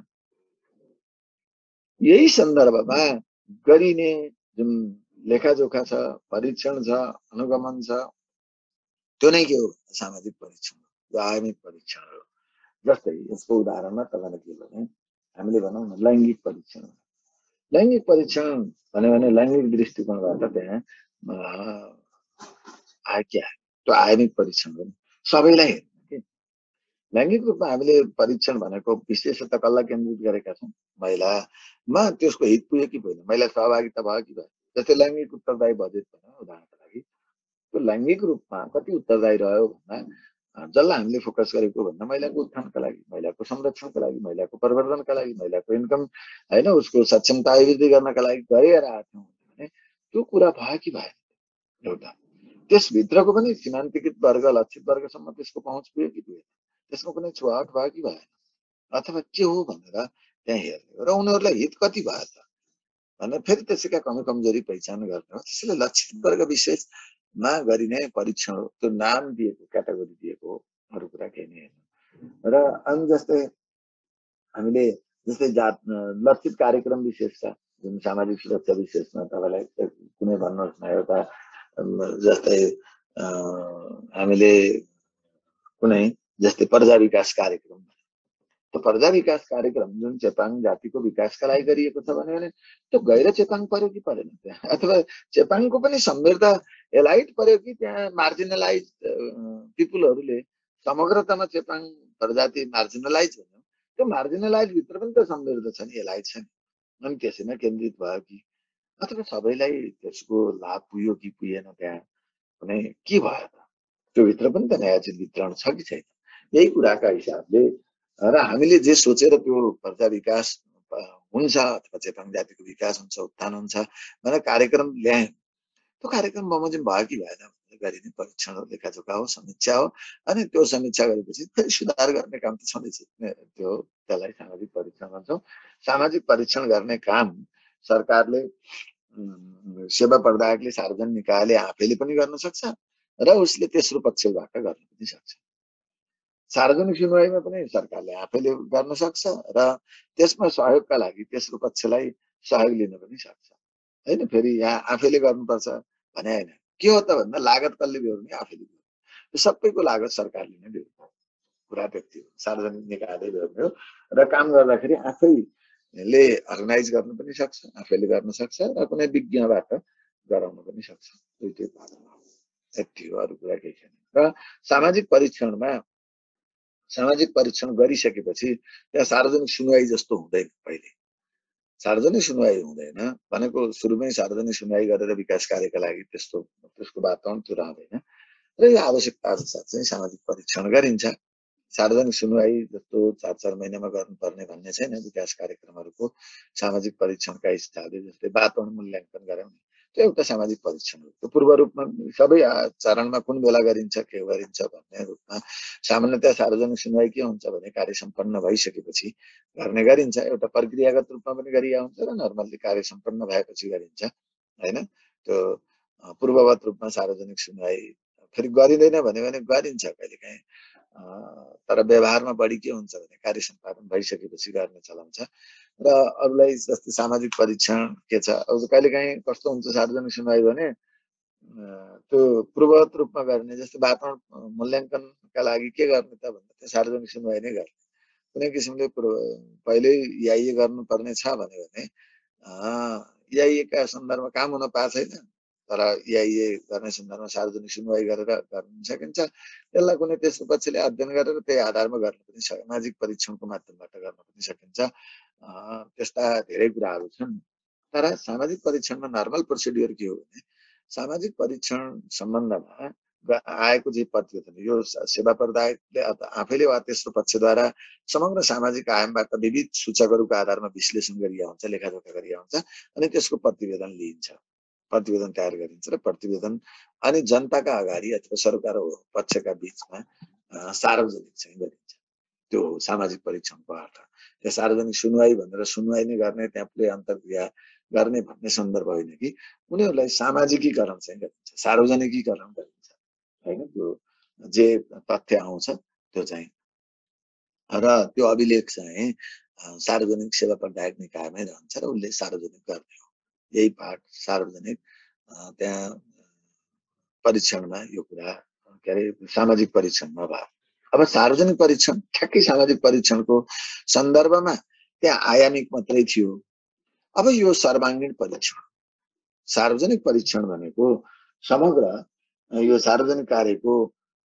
यही सन्दर्भमा गरिने जुन लेखाजोखा छ, परीक्षण छ, अनुगमन छ, त्यो नै के हो सामाजिक परीक्षण हो, यो आयामिक परीक्षण हो। जस्तै यसको उदाहरणमा तपाईलाई के भने हामीले भनौँ न लैङ्गिक परीक्षण। लैङ्गिक परीक्षण भन्यो भने लैङ्गिक दृष्टिकोणबाट त्यहाँ आयो क्या त्यो आयामिक परीक्षण पनि सबैलाई हेर्ने के। लैङ्गिक रूपमा हामीले परीक्षण भनेको विशेषतः कसलाई केन्द्रित गरेका छौँ, महिलामा त्यसको हित पुग्यो कि पुगेन, महिला सहभागिता भयो कि भएन। जस्तै लैङ्गिक उत्तरदायी बजेट भन्यो उदाहरणको लागि, त्यो लैङ्गिक रूपमा कति उत्तरदायी रह्यो भन्दा जसलाई हामीले फोकस गरेको भन्दा महिलाको उत्थानका लागि, महिलाको संरक्षणका लागि, महिलाको परिवर्तनका लागि, महिलाको इन्कम हैन उसको सक्षमता अभिवृद्धि गर्नका लागि गरेर आएको भने त्यो कुरा भयो कि भएन। एउटा त्यसभित्रको पनि सीमान्तकृत वर्ग लक्षित वर्गसम्म त्यसको पहुँच पुग्यो कि पुगेन, त्यसमा कुनै छुवाहट भयो कि भएन अथवा के हो भनेर त्यहाँ हेर्ने हो र उनीहरूलाई हित कति भयो त भनेर फेरि त्यसैका कमी कमजोरी पहिचान गर्ने हो। त्यसैले लक्षित वर्ग विशेषमा गरिने परीक्षण हो, त्यो नाम दिएको क्याटेगोरी दिएको हो, अरू कुरा केही नै होइन। र अनि जस्तै हामीले जस्तै जात लक्षित कार्यक्रम विशेषका जुन सामाजिक सुरक्षा विशेषमा तपाईँलाई कुनै भन्नुहोस् न एउटा जस्तै हामीले कुनै जस्तै प्रजा विकास कार्यक्रम, त्यो प्रजा विकास कार्यक्रम जुन चेपाङ जातिको विकासका लागि गरिएको छ भने त्यो गैर चेपाङ पर्यो कि परेन त्यहाँ, अथवा चेपाङको पनि समृद्ध एलाइट पर्यो कि त्यहाँ मार्जिनलाइज पिपुलहरूले समग्रतामा चेपाङ प्रजाति मार्जिनलाइज भन्यो, त्यो मार्जिनलाइज भित्र पनि त समृद्ध छ नि, एलाइट छ नि, अनि त्यसैमा केन्द्रित भयो कि अथवा सबैलाई त्यसको लाभ पुग्यो कि पुगेन, त्यहाँ कुनै के भयो त, त्यो भित्र पनि त न्यायोचित वितरण छ कि छैन। यही कुराका हिसाबले र हामीले जे सोचेर त्यो प्रजा विकास हुन्छ अथवा चेपाङ जातिको विकास हुन्छ उत्थान हुन्छ भनेर कार्यक्रम ल्यायौँ, त्यो कार्यक्रम बमोजिम भयो कि भएन गरिने परीक्षण हो, लेखाजोखा हो, समीक्षा हो। अनि त्यो समीक्षा गरेपछि फेरि सुधार गर्ने काम त छँदैछ, त्यो त्यसलाई सामाजिक परीक्षण भन्छौँ। सामाजिक परीक्षण गर्ने काम सरकारले सेवा प्रदायकले सार्वजनिक निकायले आफैले पनि गर्न सक्छ र उसले तेस्रो पक्षबाट गर्न पनि सक्छ। सार्वजनिक सुनवाईमा पनि सरकारले आफैले गर्न सक्छ र त्यसमा सहयोगका लागि तेस्रो पक्षलाई सहयोग लिन पनि सक्छ हैन। फेरि यहाँ आफैले गर्नुपर्छ भने हैन, के हो त भन्दा लागत कसले बेहोर्ने, आफैले बेहोर्ने, यो सबैको लागत सरकारले नै बेहोर्ने कुरा त्यति हो, सार्वजनिक निकायले बेहोर्ने हो र काम गर्दाखेरि आफैले अर्गनाइज गर्न पनि सक्छ, आफैले गर्न सक्छ र कुनै विज्ञबाट गराउन पनि सक्छ। दुईटै पाटो यति हो, अरू कुरा केही छैन। र सामाजिक परीक्षणमा सामाजिक परीक्षण गरिसकेपछि त्यहाँ सार्वजनिक सुनवाई जस्तो हुँदैन। पहिले सार्वजनिक सुनवाई हुँदैन भनेको सुरुमै सार्वजनिक सुनवाई गरेर विकास कार्यका लागि त्यस्तो त्यसको वातावरण त्यो रहँदैन र यो आवश्यकता अनुसार चाहिँ सामाजिक परीक्षण गरिन्छ। सार्वजनिक सुनवाई जस्तो चार चार महिनामा गर्नुपर्ने भन्ने छैन। विकास कार्यक्रमहरूको सामाजिक परीक्षणका हिसाबले जस्तै वातावरण मूल्याङ्कन गराउने त्यो एउटा सामाजिक परीक्षण हो। त्यो पूर्व रूपमा सबै चरणमा कुन बेला गरिन्छ के गरिन्छ भन्ने रूपमा सामान्यतया सार्वजनिक सुनवाई के हुन्छ भने कार्य सम्पन्न भइसकेपछि गर्ने गरिन्छ। एउटा प्रक्रियागत रूपमा पनि गरिया हुन्छ र नर्मल्ली कार्य सम्पन्न भएपछि गरिन्छ हैन। त्यो पूर्ववत रूपमा सार्वजनिक सुनवाई फेरि गरिँदैन भने गरिन्छ कहिलेकाहीँ, तर व्यवहारमा बढी के हुन्छ भने कार्य सम्पादन भइसकेपछि गर्ने चलन छ। र अरूलाई जस्तै सामाजिक परीक्षण के छ, अब कहिलेकाहीँ कस्तो हुन्छ सार्वजनिक सुनवाई भने त्यो पूर्ववत रूपमा गर्ने जस्तै वातावरण मूल्याङ्कनका लागि के गर्ने त भन्दा त्यो सार्वजनिक सुनवाई नै गर्ने। कुनै किसिमले पहिल्यै याइए गर्नुपर्ने छ भने याइएका सन्दर्भमा काम हुन पाएको छैन, तर याइए गर्ने सन्दर्भमा सार्वजनिक सुनवाई गरेर गर्न सकिन्छ। त्यसलाई कुनै तेस्रो पक्षले अध्ययन गरेर त्यही आधारमा गर्न पनि सामाजिक परीक्षणको माध्यमबाट गर्न पनि सकिन्छ। त्यस्ता धेरै कुराहरू छन्। तर सामाजिक परीक्षणमा नर्मल प्रोसिड्युर के हो भने सामाजिक परीक्षण सम्बन्धमा आएको जे प्रतिवेदन यो सेवा प्रदायकले आफैले वा तेस्रो पक्षद्वारा समग्र सामाजिक आयामबाट विविध सूचकहरूको आधारमा विश्लेषण गरिया हुन्छ, लेखाजोखा गरिया हुन्छ अनि त्यसको प्रतिवेदन लिइन्छ। प्रतिवेदन तयार गरिन्छ र प्रतिवेदन अनि जनताका अगाडि अथवा सरकार पक्षका बीचमा सार्वजनिक चाहिँ गरिन्छ। त्यो सामाजिक परीक्षणको अर्थ। त्यो सार्वजनिक सुनवाई भनेर सुनवाई नै गर्ने, त्यहाँ पुरै अन्तर्क्रिया गर्ने भन्ने सन्दर्भ होइन कि उनीहरूलाई सामाजिकीकरण चाहिँ गरिन्छ, सार्वजनिकीकरण गरिन्छ हैन। त्यो जे तथ्य आउँछ त्यो चाहिँ र त्यो अभिलेख चाहिँ सार्वजनिक सेवा प्रदायक निकायमै रहन्छ र उसले सार्वजनिक गर्ने हो। यही पाठ सार्वजनिक त्यहाँ परीक्षणमा यो कुरा के अरे सामाजिक परीक्षणमा भयो। अब सार्वजनिक परीक्षण ठ्याक्कै सामाजिक परीक्षणको सन्दर्भमा त्यहाँ आयामिक मात्रै थियो। अब यो सर्वाङ्गीण परीक्षण, सार्वजनिक परीक्षण भनेको समग्र यो सार्वजनिक कार्यको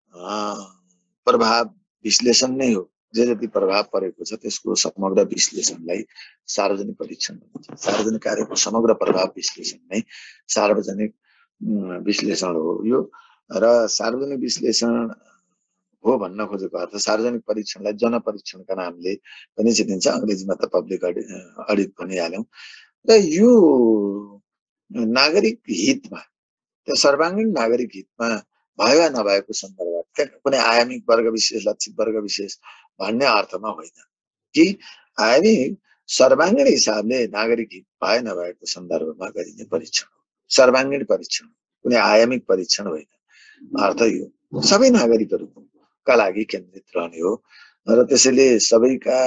प्रभाव विश्लेषण नै हो। जे जति प्रभाव परेको छ त्यसको समग्र विश्लेषणलाई सार्वजनिक परीक्षण भनिन्छ। सार्वजनिक कार्यको समग्र प्रभाव विश्लेषण नै सार्वजनिक विश्लेषण हो यो। र सार्वजनिक विश्लेषण हो भन्न खोजेको अर्थ सार्वजनिक परीक्षणलाई जनपरीक्षणका नामले पनि चिनिन्छ, अङ्ग्रेजीमा त पब्लिक अडिट भनिहाल्यौँ। र यो नागरिक हितमा, त्यो सर्वाङ्गीण नागरिक हितमा भयो वा नभएको सन्दर्भ, कुनै आयामिक वर्ग विशेष लक्षित वर्ग विशेष भन्ने अर्थमा होइन कि आयामिक सर्वाङ्गीण हिसाबले नागरिक हित भयो नभएको सन्दर्भमा गरिने परीक्षण हो सर्वाङ्गीण परीक्षण, कुनै आयामिक परीक्षण होइन। अर्थ यो सबै नागरिकहरूका लागि केन्द्रित रहने हो र त्यसैले सबैका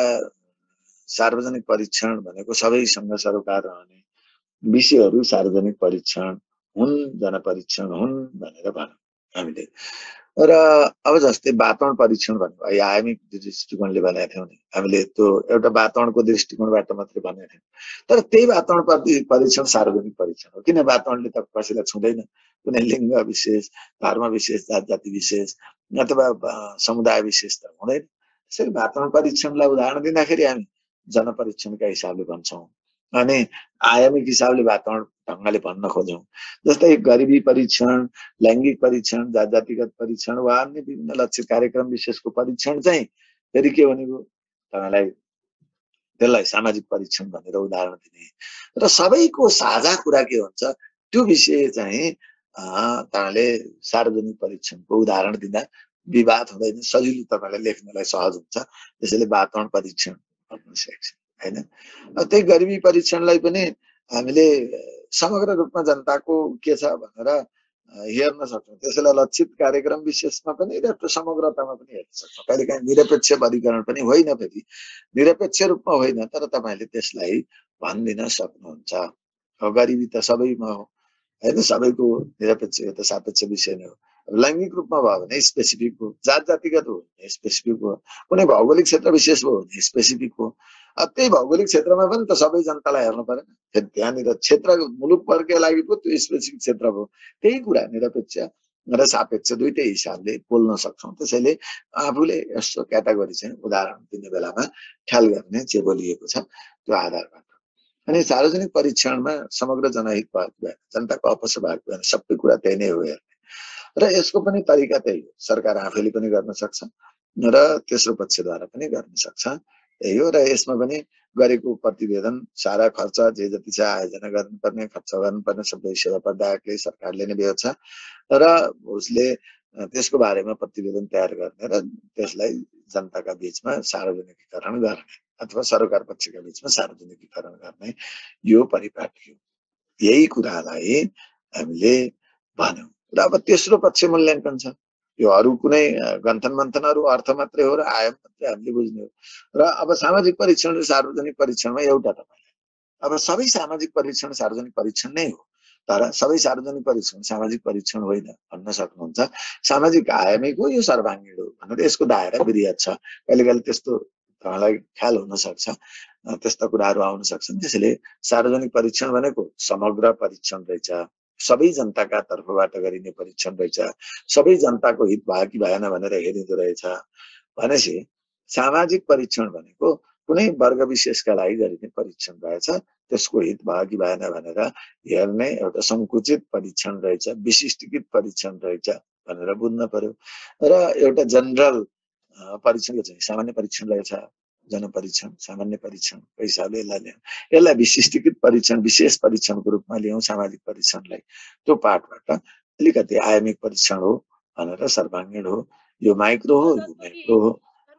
सार्वजनिक परीक्षण भनेको सबैसँग सरोकार रहने विषयहरू सार्वजनिक परीक्षण हुन्, जनपरीक्षण हुन् भनेर भनौँ हामीले। र अब जस्तै वातावरण परीक्षण भनेको आयामिक दृष्टिकोणले भनेका थियौँ नि हामीले, त्यो एउटा वातावरणको दृष्टिकोणबाट मात्रै भनेका थियौँ। तर त्यही वातावरण परीक्षण सार्वजनिक परीक्षण हो, किन वातावरणले त कसैलाई छुँदैन, कुनै लिङ्ग विशेष, धर्म विशेष, जात जाति विशेष अथवा समुदाय विशेष त हुँदैन। त्यसैले वातावरण परीक्षणलाई उदाहरण दिँदाखेरि हामी जनपरीक्षणका हिसाबले भन्छौँ अनि आयामिक हिसाबले वातावरण ढङ्गले भन्न खोज्यौँ। जस्तै गरिबी परीक्षण, लैङ्गिक परीक्षण, जात जातिगत परीक्षण वा अन्य विभिन्न लक्षित कार्यक्रम विशेषको परीक्षण चाहिँ फेरि के भनेको तपाईँलाई त्यसलाई सामाजिक परीक्षण भनेर उदाहरण दिने। र सबैको साझा कुरा के हुन्छ त्यो विषय चाहिँ तपाईँले सार्वजनिक परीक्षणको उदाहरण दिँदा विवाद हुँदैन, सजिलो तपाईँलाई लेख्नलाई सहज हुन्छ। त्यसैले वातावरण परीक्षण भन्न सक्छ हैन। त्यही गरिबी परीक्षणलाई पनि हामीले समग्र रूपमा जनताको के छ भनेर हेर्न सक्छौँ। त्यसैले लक्षित कार्यक्रम विशेषमा पनि र समग्रतामा पनि हेर्न सक्छौँ। कहिलेकाहीँ निरपेक्ष वर्गीकरण पनि होइन, फेरि निरपेक्ष रूपमा होइन, तर तपाईँले त्यसलाई भनिदिन सक्नुहुन्छ। गरिबी त सबैमा हो होइन, सबैको निरपेक्ष त सापेक्ष विषय नै हो। लैङ्गिक रूपमा भयो भने स्पेसिफिक हो, जात जातिगत हो भने स्पेसिफिक हो, कुनै भौगोलिक क्षेत्र विशेष भयो भने स्पेसिफिक हो। अब त्यही भौगोलिक क्षेत्रमा पनि त सबै जनतालाई हेर्नु परेन, फेरि त्यहाँनिर क्षेत्र मुलुक वर्गका लागि पो त्यो स्पेसिफिक क्षेत्र भयो। त्यही कुरा निरपेक्ष र सापेक्ष दुइटै हिसाबले बोल्न सक्छौँ। त्यसैले आफूले यस्तो क्याटेगोरी चाहिँ उदाहरण दिने बेलामा ख्याल गर्ने जे बोलिएको छ त्यो आधारबाट। अनि सार्वजनिक परीक्षणमा समग्र जनहित भएको भएन, जनताको अपक्ष भएको भएन, सबै कुरा त्यही नै हो हेर्ने। र यसको पनि तरिका त्यही हो, सरकार आफैले पनि गर्न सक्छ र तेस्रो पक्षद्वारा पनि गर्न सक्छ, त्यही हो। र यसमा पनि गरेको प्रतिवेदन सारा खर्च जे जति छ आयोजना गर्नुपर्ने, खर्च गर्नुपर्ने सबै सेवा प्रदायकले सरकारले नै बेहोर्छ र उसले त्यसको बारेमा प्रतिवेदन तयार गर्ने र त्यसलाई जनताका बीचमा सार्वजनिकीकरण गर्ने अथवा सरकार पक्षका बीचमा सार्वजनिकीकरण गर्ने यो परिपाटी हो। यही कुरालाई हामीले भन्यौँ। र अब तेस्रो पक्ष मूल्याङ्कन छ। यो अरू कुनै गन्थन मन्थनहरू अर्थ मात्रै हो र आयाम मात्रै हामीले बुझ्ने हो। र अब सामाजिक परीक्षण र सार्वजनिक परीक्षणमा एउटा तपाईँलाई अब सबै सामाजिक परीक्षण सार्वजनिक परीक्षण नै हो, तर सबै सार्वजनिक परीक्षण सामाजिक परीक्षण होइन भन्न सक्नुहुन्छ। सामाजिक आयामिक हो, यो सर्वाङ्गीण हो भनेर यसको दायरा वृहत छ। कहिले कहिले त्यस्तो तपाईँलाई ख्याल हुन सक्छ, त्यस्ता कुराहरू आउन सक्छन्। त्यसैले सार्वजनिक परीक्षण भनेको समग्र परीक्षण रहेछ, सबै जनताका तर्फबाट गरिने परीक्षण रहेछ, सबै जनताको हित भयो कि भएन भनेर हेरिँदो रहेछ। भनेपछि सामाजिक परीक्षण भनेको कुनै वर्ग विशेषका लागि गरिने परीक्षण रहेछ, त्यसको हित भयो कि भएन भनेर हेर्ने एउटा सङ्कुचित परीक्षण रहेछ, विशिष्टीकृत परीक्षण रहेछ भनेर बुझ्न पर्यो। र एउटा जनरल परीक्षण चाहिँ सामान्य परीक्षण रहेछ, जनपरीक्षण सामान्य परीक्षणको हिसाबले यसलाई ल्याउँ यसलाई विशिष्टीकृत परीक्षण विशेष परीक्षणको रूपमा ल्याउँ सामाजिक परीक्षणलाई त्यो पाठबाट अलिकति आयामिक परीक्षण हो भनेर सर्वाङ्गीण हो यो माइक्रो हो यो माइक्रो हो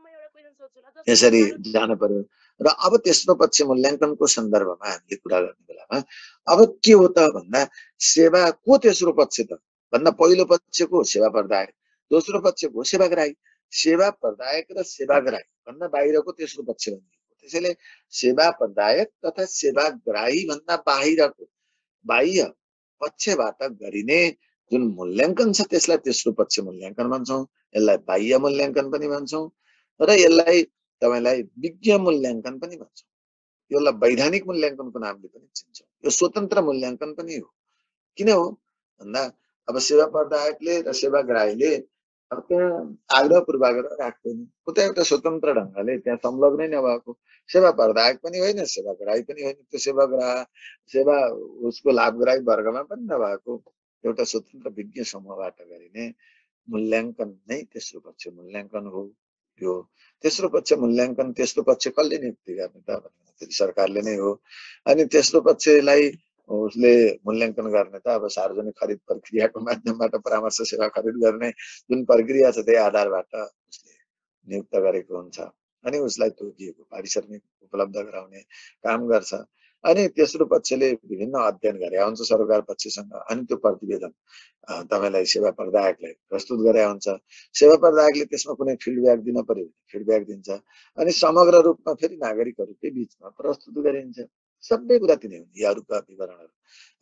यसरी जान पर्यो र अब तेस्रो पक्ष मूल्याङ्कनको सन्दर्भमा हामीले कुरा गर्ने बेलामा अब के हो त भन्दा सेवाको तेस्रो पक्ष त भन्दा पहिलो पक्षको सेवा प्रदायक दोस्रो पक्षको सेवाग्राही सेवा प्रदायक र सेवाग्राही भन्दा बाहिरको तेस्रो पक्ष भनिएको त्यसैले सेवा प्रदायक तथा सेवाग्राही भन्दा बाहिरको बाह्य पक्षबाट गरिने जुन मूल्याङ्कन छ त्यसलाई तेस्रो पक्ष मूल्याङ्कन भन्छौँ यसलाई बाह्य मूल्याङ्कन पनि भन्छौँ र यसलाई तपाईलाई विज्ञ मूल्याङ्कन पनि भन्छौँ यसलाई वैधानिक मूल्याङ्कनको नामले पनि चिन्छौँ यो स्वतन्त्र मूल्याङ्कन पनि हो किन हो भन्दा अब सेवा प्रदायकले र सेवाग्राहीले अब त्यहाँ आग्रह पूर्वाग्रह राख्दैन उता एउटा स्वतन्त्र ढङ्गले त्यहाँ संलग्नै नभएको सेवा प्रदायक पनि होइन सेवाग्राही पनि होइन त्यो सेवाग्राह सेवा उसको लाभग्राही वर्गमा पनि नभएको एउटा स्वतन्त्र विज्ञ समूहबाट गरिने मूल्याङ्कन नै तेस्रो पक्ष मूल्याङ्कन हो यो तेस्रो पक्ष मूल्याङ्कन तेस्रो पक्ष कसले नियुक्ति गर्ने त भन्दाखेरि सरकारले नै हो अनि तेस्रो पक्षलाई उसले मूल्याङ्कन गर्ने त अब सार्वजनिक खरिद प्रक्रियाको माध्यमबाट परामर्श सेवा खरिद गर्ने जुन प्रक्रिया छ त्यही आधारबाट उसले नियुक्त गरेको हुन्छ अनि उसलाई तोकिएको पारिश्रमिक उपलब्ध गराउने काम गर्छ अनि तेस्रो पक्षले विभिन्न अध्ययन गरे हुन्छ सरकार पक्षसँग अनि त्यो प्रतिवेदन तपाईलाई सेवा प्रदायकलाई प्रस्तुत गरे हुन्छ सेवा प्रदायकले त्यसमा कुनै फिडब्याक दिन पर्यो फिडब्याक दिन्छ अनि समग्र रूपमा फेरि नागरिकहरूकै बीचमा प्रस्तुत गरिन्छ सबै कुरा तिनै हुन् यहाँहरूका विवरणहरू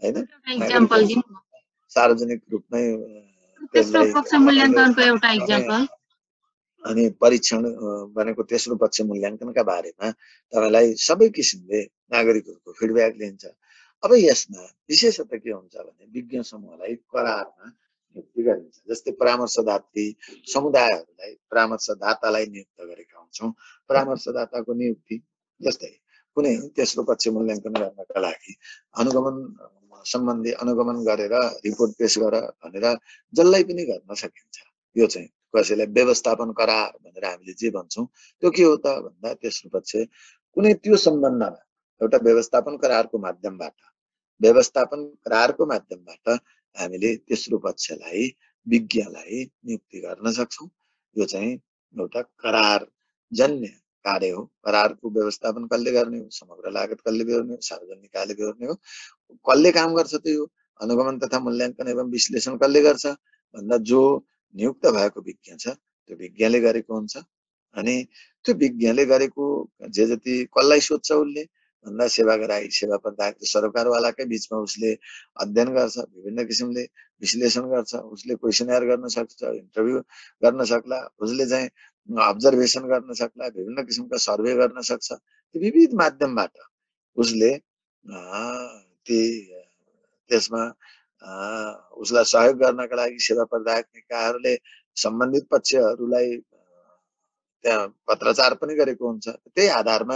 हैन सार्वजनिक रूपमै तेस्रो पक्ष मूल्याङ्कनको एउटा एक्जाम्पल अनि परीक्षण भनेको तेस्रो पक्ष मूल्याङ्कनका बारेमा तपाईलाई सबै किसिमले नागरिकहरूको फिडब्याक लिन्छ अब यसमा विशेषतः के हुन्छ भने विज्ञ समूहलाई करारमा नियुक्ति गरिन्छ जस्तै परामर्शदात्री समुदायहरूलाई परामर्शदातालाई नियुक्त गरेका हुन्छौँ परामर्शदाताको नियुक्ति जस्तै कुनै तेस्रो पक्ष मूल्याङ्कन गर्नका लागि अनुगमन सम्बन्धी अनुगमन गरेर रिपोर्ट पेश गर भनेर जसलाई पनि गर्न सकिन्छ यो चाहिँ कसैलाई व्यवस्थापन करार भनेर हामीले जे भन्छौँ त्यो के हो त भन्दा तेस्रो पक्ष कुनै त्यो सम्बन्धमा एउटा व्यवस्थापन करारको माध्यमबाट व्यवस्थापन करारको माध्यमबाट हामीले तेस्रो पक्षलाई विज्ञलाई नियुक्ति गर्न सक्छौँ यो चाहिँ एउटा करार जन्य कार्य हो करारको व्यवस्थापन कसले गर्ने हो समग्र लागत कसले बेहोर्ने हो सार्वजनिक निकायले बेहोर्ने हो कसले काम गर्छ त यो अनुगमन तथा मूल्याङ्कन एवं विश्लेषण कसले गर्छ भन्दा जो नियुक्त भएको विज्ञ छ त्यो विज्ञले गरेको हुन्छ अनि त्यो विज्ञले गरेको जे जति कसलाई सोध्छ उसले भन्दा सेवाग्राही सेवा प्रदायक सरकारवालाकै बीचमा उसले अध्ययन गर्छ विभिन्न किसिमले विश्लेषण गर्छ उसले क्वेसनयर गर्न सक्छ इन्टरभ्यू गर्न सक्ला उसले चाहिँ अब्जर्भेसन गर्न सक्ला विभिन्न किसिमका सर्वे गर्न सक्छ त्यो विविध माध्यमबाट उसले ती त्यसमा उसलाई सहयोग गर्नका लागि सेवा प्रदायक निकायहरूले सम्बन्धित पक्षहरूलाई त्यहाँ पत्रचार पनि गरेको हुन्छ त्यही आधारमा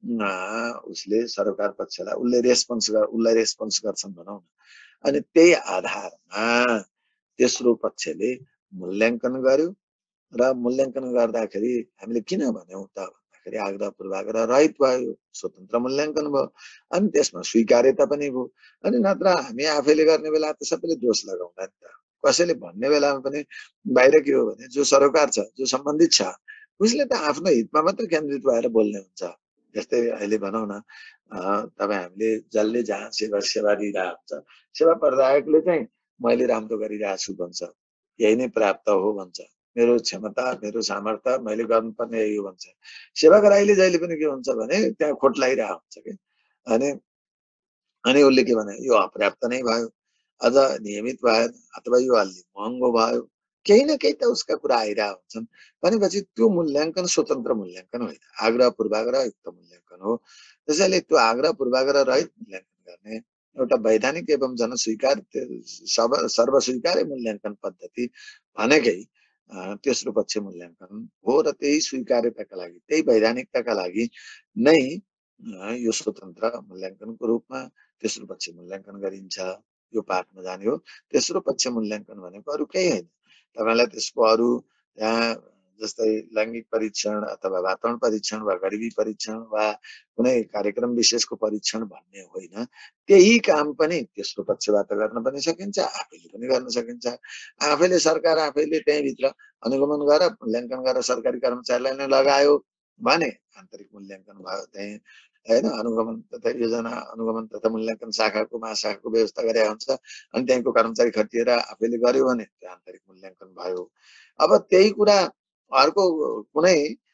उसले सरकार पक्षलाई उसले रेस्पोन्स गर उसलाई रेस्पोन्स गर्छन् भनौँ न अनि त्यही आधारमा तेस्रो पक्षले मूल्याङ्कन गर्यो र मूल्याङ्कन गर्दाखेरि हामीले किन भन्यौँ त भन्दाखेरि आग्रह पूर्वाग्रह रहित भयो स्वतन्त्र मूल्याङ्कन भयो अनि त्यसमा स्वीकार्यता पनि भयो अनि नत्र हामी आफैले गर्ने बेला त सबैले दोष लगाउँदा नि त कसैले भन्ने बेलामा पनि बाहिर के हो भने जो सरोकार छ जो सम्बन्धित छ उसले त आफ्नो हितमा मात्र केन्द्रित भएर बोल्ने हुन्छ जस्तै अहिले भनौँ न तपाईँ हामीले जसले जहाँ सेवा सेवा दिइरहेको हुन्छ सेवा प्रदायकले चाहिँ मैले राम्रो गरिरहेको छु भन्छ यही नै प्राप्त हो भन्छ मेरो क्षमता मेरो सामर्थ्य मैले गर्नुपर्ने यही हो भन्छ सेवाग्राहीले जहिले पनि के हुन्छ भने त्यहाँ खोट लगाइरहेको हुन्छ कि अनि अनि उसले के भने यो अपर्याप्त नै भयो अझ नियमित भएन अथवा यो अलि महँगो भयो केही न केही त उसका कुरा आइरहेको हुन्छन् भनेपछि त्यो मूल्याङ्कन स्वतन्त्र मूल्याङ्कन होइन आग्रह पूर्वाग्रह युक्त मूल्याङ्कन हो त्यसैले त्यो आग्रह पूर्वाग्रह रहित मूल्याङ्कन गर्ने एउटा वैधानिक एवं जनस्वीकार सर्वस्वीकार्य मूल्याङ्कन पद्धति भनेकै तेस्रो पक्ष मूल्याङ्कन हो र त्यही स्वीकार्यताका लागि त्यही वैधानिकताका लागि नै यो स्वतन्त्र मूल्याङ्कनको रूपमा तेस्रो पक्ष मूल्याङ्कन गरिन्छ यो पाठमा जाने हो तेस्रो पक्ष मूल्याङ्कन भनेको अरू केही होइन तपाईलाई त्यसको अरू त्यहाँ जस्तै लैङ्गिक परीक्षण अथवा वातावरण परीक्षण वा गरिबी परीक्षण वा कुनै कार्यक्रम विशेषको परीक्षण भन्ने होइन, त्यही काम पनि तेस्रो पक्षबाट गर्न पनि सकिन्छ, आफैले पनि गर्न सकिन्छ। आफैले सरकार आफैले त्यहीँभित्र अनुगमन गरेर मूल्याङ्कन गरेर सरकारी कर्मचारीलाई नै लगायो भने आन्तरिक मूल्याङ्कन भयो, त्यही होइन अनुगमन तथा योजना अनुगमन तथा मूल्याङ्कन शाखाको महाशाखाको व्यवस्था गरेका हुन्छ, अनि त्यहीँको कर्मचारी खटिएर आफैले गर्यो भने त्यो आन्तरिक मूल्याङ्कन भयो। अब त्यही कुरा अर्को कुनै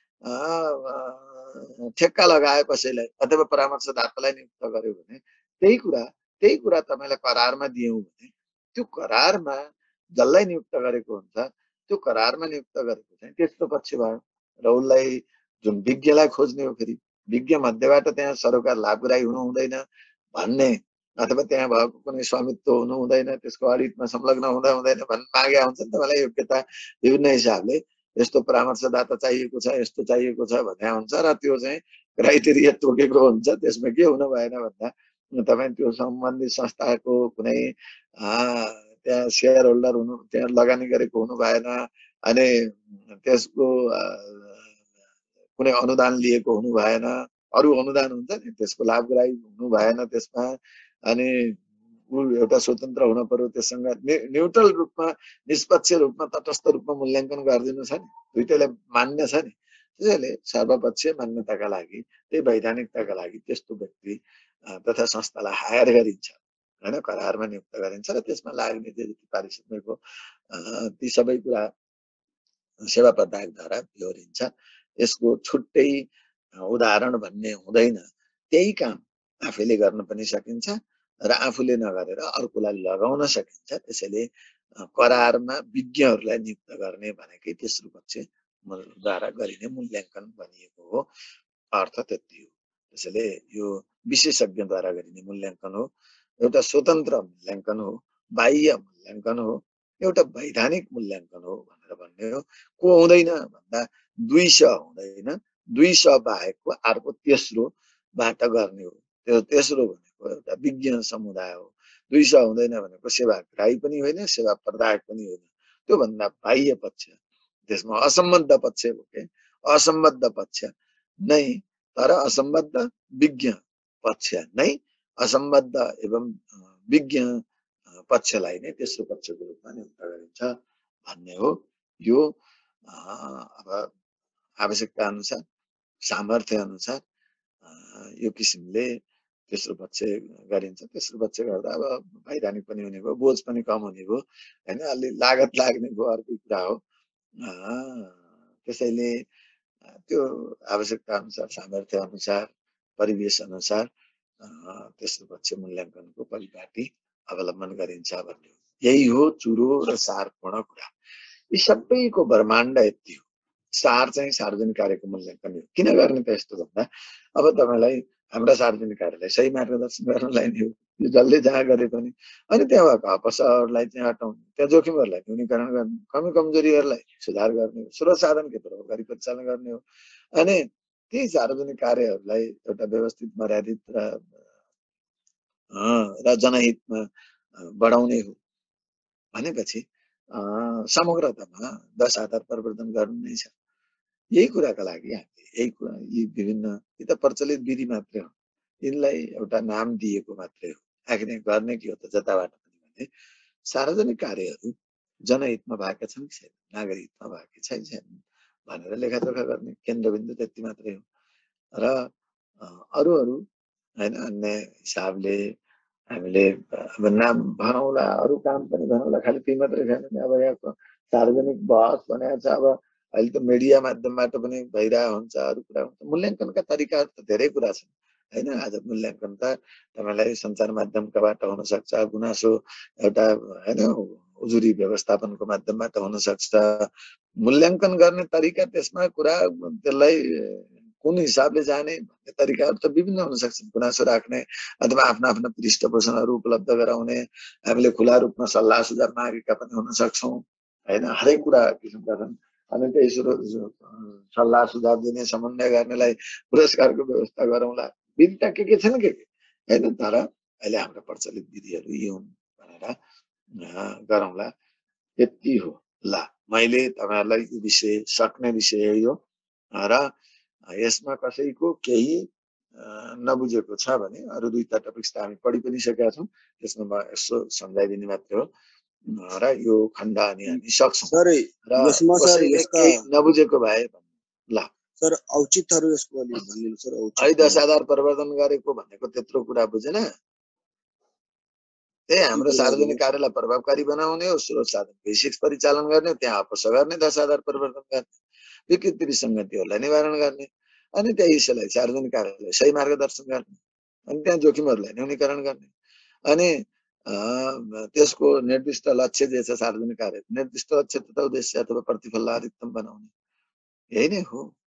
ठेक्का लगाए कसैलाई अथवा परामर्शदातालाई नियुक्त गर्यो भने त्यही कुरा त्यही कुरा तपाईँलाई करारमा दियौँ भने त्यो करारमा जसलाई नियुक्त गरेको हुन्छ त्यो करारमा नियुक्त गरेको चाहिँ तेस्रो पक्ष भयो र उसलाई जुन विज्ञलाई खोज्ने हो, फेरि विज्ञ मध्येबाट त्यहाँ सरोकार लाभग्राही हुनु हुँदैन भन्ने अथवा त्यहाँ भएको कुनै स्वामित्व हुनु हुँदैन, त्यसको अडिटमा संलग्न हुँदा हुँदैन भन्ने मागेका हुन्छ नि त। मलाई योग्यता विभिन्न हिसाबले यस्तो परामर्शदाता चाहिएको छ, यस्तो चाहिएको छ भन्ने हुन्छ र त्यो चाहिँ क्राइटेरिया तोकेको हुन्छ। त्यसमा के हुनु भएन भन्दा तपाईँ त्यो सम्बन्धित संस्थाको कुनै त्यहाँ सेयर होल्डर हुनु, त्यहाँ लगानी गरेको हुनु भएन, अनि त्यसको कुनै अनुदान लिएको हुनु भएन, अरू अनुदान हुन्छ नि त्यसको लाभग्राही हुनु भएन त्यसमा, अनि एउटा स्वतन्त्र हुन पर्यो, त्यससँग न्युट्रल रूपमा निष्पक्ष रूपमा तटस्थ रूपमा मूल्याङ्कन गरिदिनु छ नि, दुईटैलाई मान्य छ नि। त्यसैले सर्वपक्षीय मान्यताका लागि त्यही वैधानिकताका लागि त्यस्तो व्यक्ति तथा संस्थालाई हायर गरिन्छ होइन, करारमा नियुक्त गरिन्छ र त्यसमा लाग्ने जति पारिश्रमिक हो ती सबै कुरा सेवा प्रदायकद्वारा बेहोरिन्छ। यसको छुट्टै उदाहरण भन्ने हुँदैन, त्यही काम आफैले गर्न पनि सकिन्छ र आफूले नगरेर अर्कोलाई लगाउन सकिन्छ। त्यसैले करारमा विज्ञहरूलाई नियुक्त गर्ने भनेकै तेस्रो पक्षद्वारा गरिने मूल्याङ्कन भनिएको हो, अर्थ त्यति हो। त्यसैले यो विशेषज्ञद्वारा गरिने मूल्याङ्कन हो, एउटा स्वतन्त्र मूल्याङ्कन हो, बाह्य मूल्याङ्कन हो, एउटा वैधानिक मूल्याङ्कन हो भनेर भन्ने हो। को हुँदैन भन्दा दुई स हुँदैन, दुई स बाहेकको अर्को तेस्रोबाट गर्ने हो। त्यो तेस्रो भनेको एउटा विज्ञ समुदाय हो। दुई स हुँदैन भनेको सेवाग्राही पनि होइन, सेवा प्रदायक पनि होइन, त्योभन्दा बाह्य पक्ष, त्यसमा असम्बद्ध पक्ष हो के, असम्बद्ध पक्ष नै तर असम्बद्ध विज्ञ पक्ष नै असम्बद्ध एवं विज्ञ पक्षलाई नै तेस्रो पक्षको रूपमा नियुक्त गरिन्छ भन्ने हो। यो अब आवश्यकता अनुसार सामर्थ्य अनुसार यो किसिमले तेस्रो पक्ष गरिन्छ। तेस्रो पक्ष गर्दा अब वैधानिक पनि हुने भयो, बोझ पनि कम हुने भयो होइन, अलि लागत लाग्ने भयो अर्को कुरा हो। त्यसैले त्यो आवश्यकता अनुसार सामर्थ्य अनुसार परिवेश अनुसार तेस्रो पक्ष मूल्याङ्कनको परिपाटी अवलम्बन गरिन्छ भन्ने हो। यही हो चुरो र सारपूर्ण कुरा। यी सबैको ब्रह्माण्ड यति हो। सार चाहिँ सार्वजनिक कार्यको मूल्याङ्कन हो। किन गर्ने त यस्तो भन्दा अब तपाईँलाई हाम्रा सार्वजनिक कार्यलाई सही मार्गदर्शन गर्नलाई नै हो, यो जसले जहाँ गरे पनि, अनि त्यहाँ भएको अपसहरूलाई चाहिँ हटाउने, त्यहाँ जोखिमहरूलाई न्यूनीकरण गर्ने, कमी कमजोरीहरूलाई सुधार गर्ने हो, स्रोत साधनकै प्रभावकारी परिचालन गर्ने हो, अनि त्यही सार्वजनिक कार्यहरूलाई एउटा व्यवस्थित मर्यादित र र जनहितमा बढाउने हो भनेपछि समग्रतामा दश आधार परिवर्तन गर्नु नै छ। यही कुराका लागि हामीले यही कुरा यी विभिन्न यी त प्रचलित विधि मात्रै हो, यिनलाई एउटा नाम दिएको मात्रै हो। आखिर गर्ने के हो त जताबाट पनि भने सार्वजनिक कार्यहरू जनहितमा भएका छन् कि छैन, नागरिक हितमा भएका छैन छैन भनेर लेखाजोखा गर्ने केन्द्रबिन्दु त्यति मात्रै हो। र अरू अरू होइन अन्य हिसाबले हामीले अब नाम भनौँला, अरू काम पनि भनौँला, खालि त्यही मात्रै छैन। अब यहाँको सार्वजनिक बहस भनेको छ, अब अहिले त मिडिया माध्यमबाट पनि भइरहेको हुन्छ, अरू कुरा हुन्छ। मूल्याङ्कनका तरिकाहरू त धेरै कुरा छन् होइन। आज मूल्याङ्कन त तपाईँलाई सञ्चार माध्यमकाबाट हुनसक्छ, गुनासो एउटा होइन उजुरी व्यवस्थापनको माध्यमबाट हुनसक्छ। मूल्याङ्कन गर्ने तरिका त्यसमा कुरा त्यसलाई कुन हिसाबले जाने भन्ने तरिकाहरू त विभिन्न हुन सक्छन्। गुनासो राख्ने अथवा आफ्ना आफ्ना पृष्ठपोषणहरू उपलब्ध गराउने, हामीले खुला रूपमा सल्लाह सुझाव मागेका पनि हुन सक्छौँ होइन। हरेक कुरा किसिमका छन्। अनि त्यही सल्लाह सुझाव दिने समन्वय गर्नेलाई पुरस्कारको व्यवस्था गरौँला, विधिता के के छन् के के होइन। तर अहिले हाम्रो प्रचलित विधिहरू यी हुन् भनेर गरौँला, यति हो। ल मैले तपाईहरुलाई यो विषय सक्ने विषय हो र यसमा कसैको केही नबुझेको छ भने अरु दुईटा टपिक्स त हामी पढि पनि सकेका छौं, त्यसमा म यसो सम्झाइदिने मात्र हो र यो खण्ड अनि हामी सक्छौं। सर यसमा सर यसका नबुझेको भए ल सर औचित्यहरु यसको अलि भनिदिनु सर। औचित्य है दस आधार परिवर्तन गरेको भनेको त्यत्रो कुरा बुझेन। त्यही हाम्रो सार्वजनिक कार्यलाई प्रभावकारी बनाउने हो, स्रोत साधन बेसिक्स परिचालन गर्ने, त्यहाँ अपस गर्ने, दस आधार परिवर्तन गर्ने, विकृति विसंगतिहरूलाई निवारण गर्ने, अनि त्यही यसलाई सार्वजनिक कार्यलाई सही मार्गदर्शन गर्ने, अनि त्यहाँ जोखिमहरूलाई न्यूनीकरण गर्ने, अनि त्यसको निर्दिष्ट लक्ष्य जे छ सार्वजनिक कार्य निर्दिष्ट लक्ष्य तथा उद्देश्य अथवा प्रतिफललाई अधिकतम बनाउने, यही नै हो।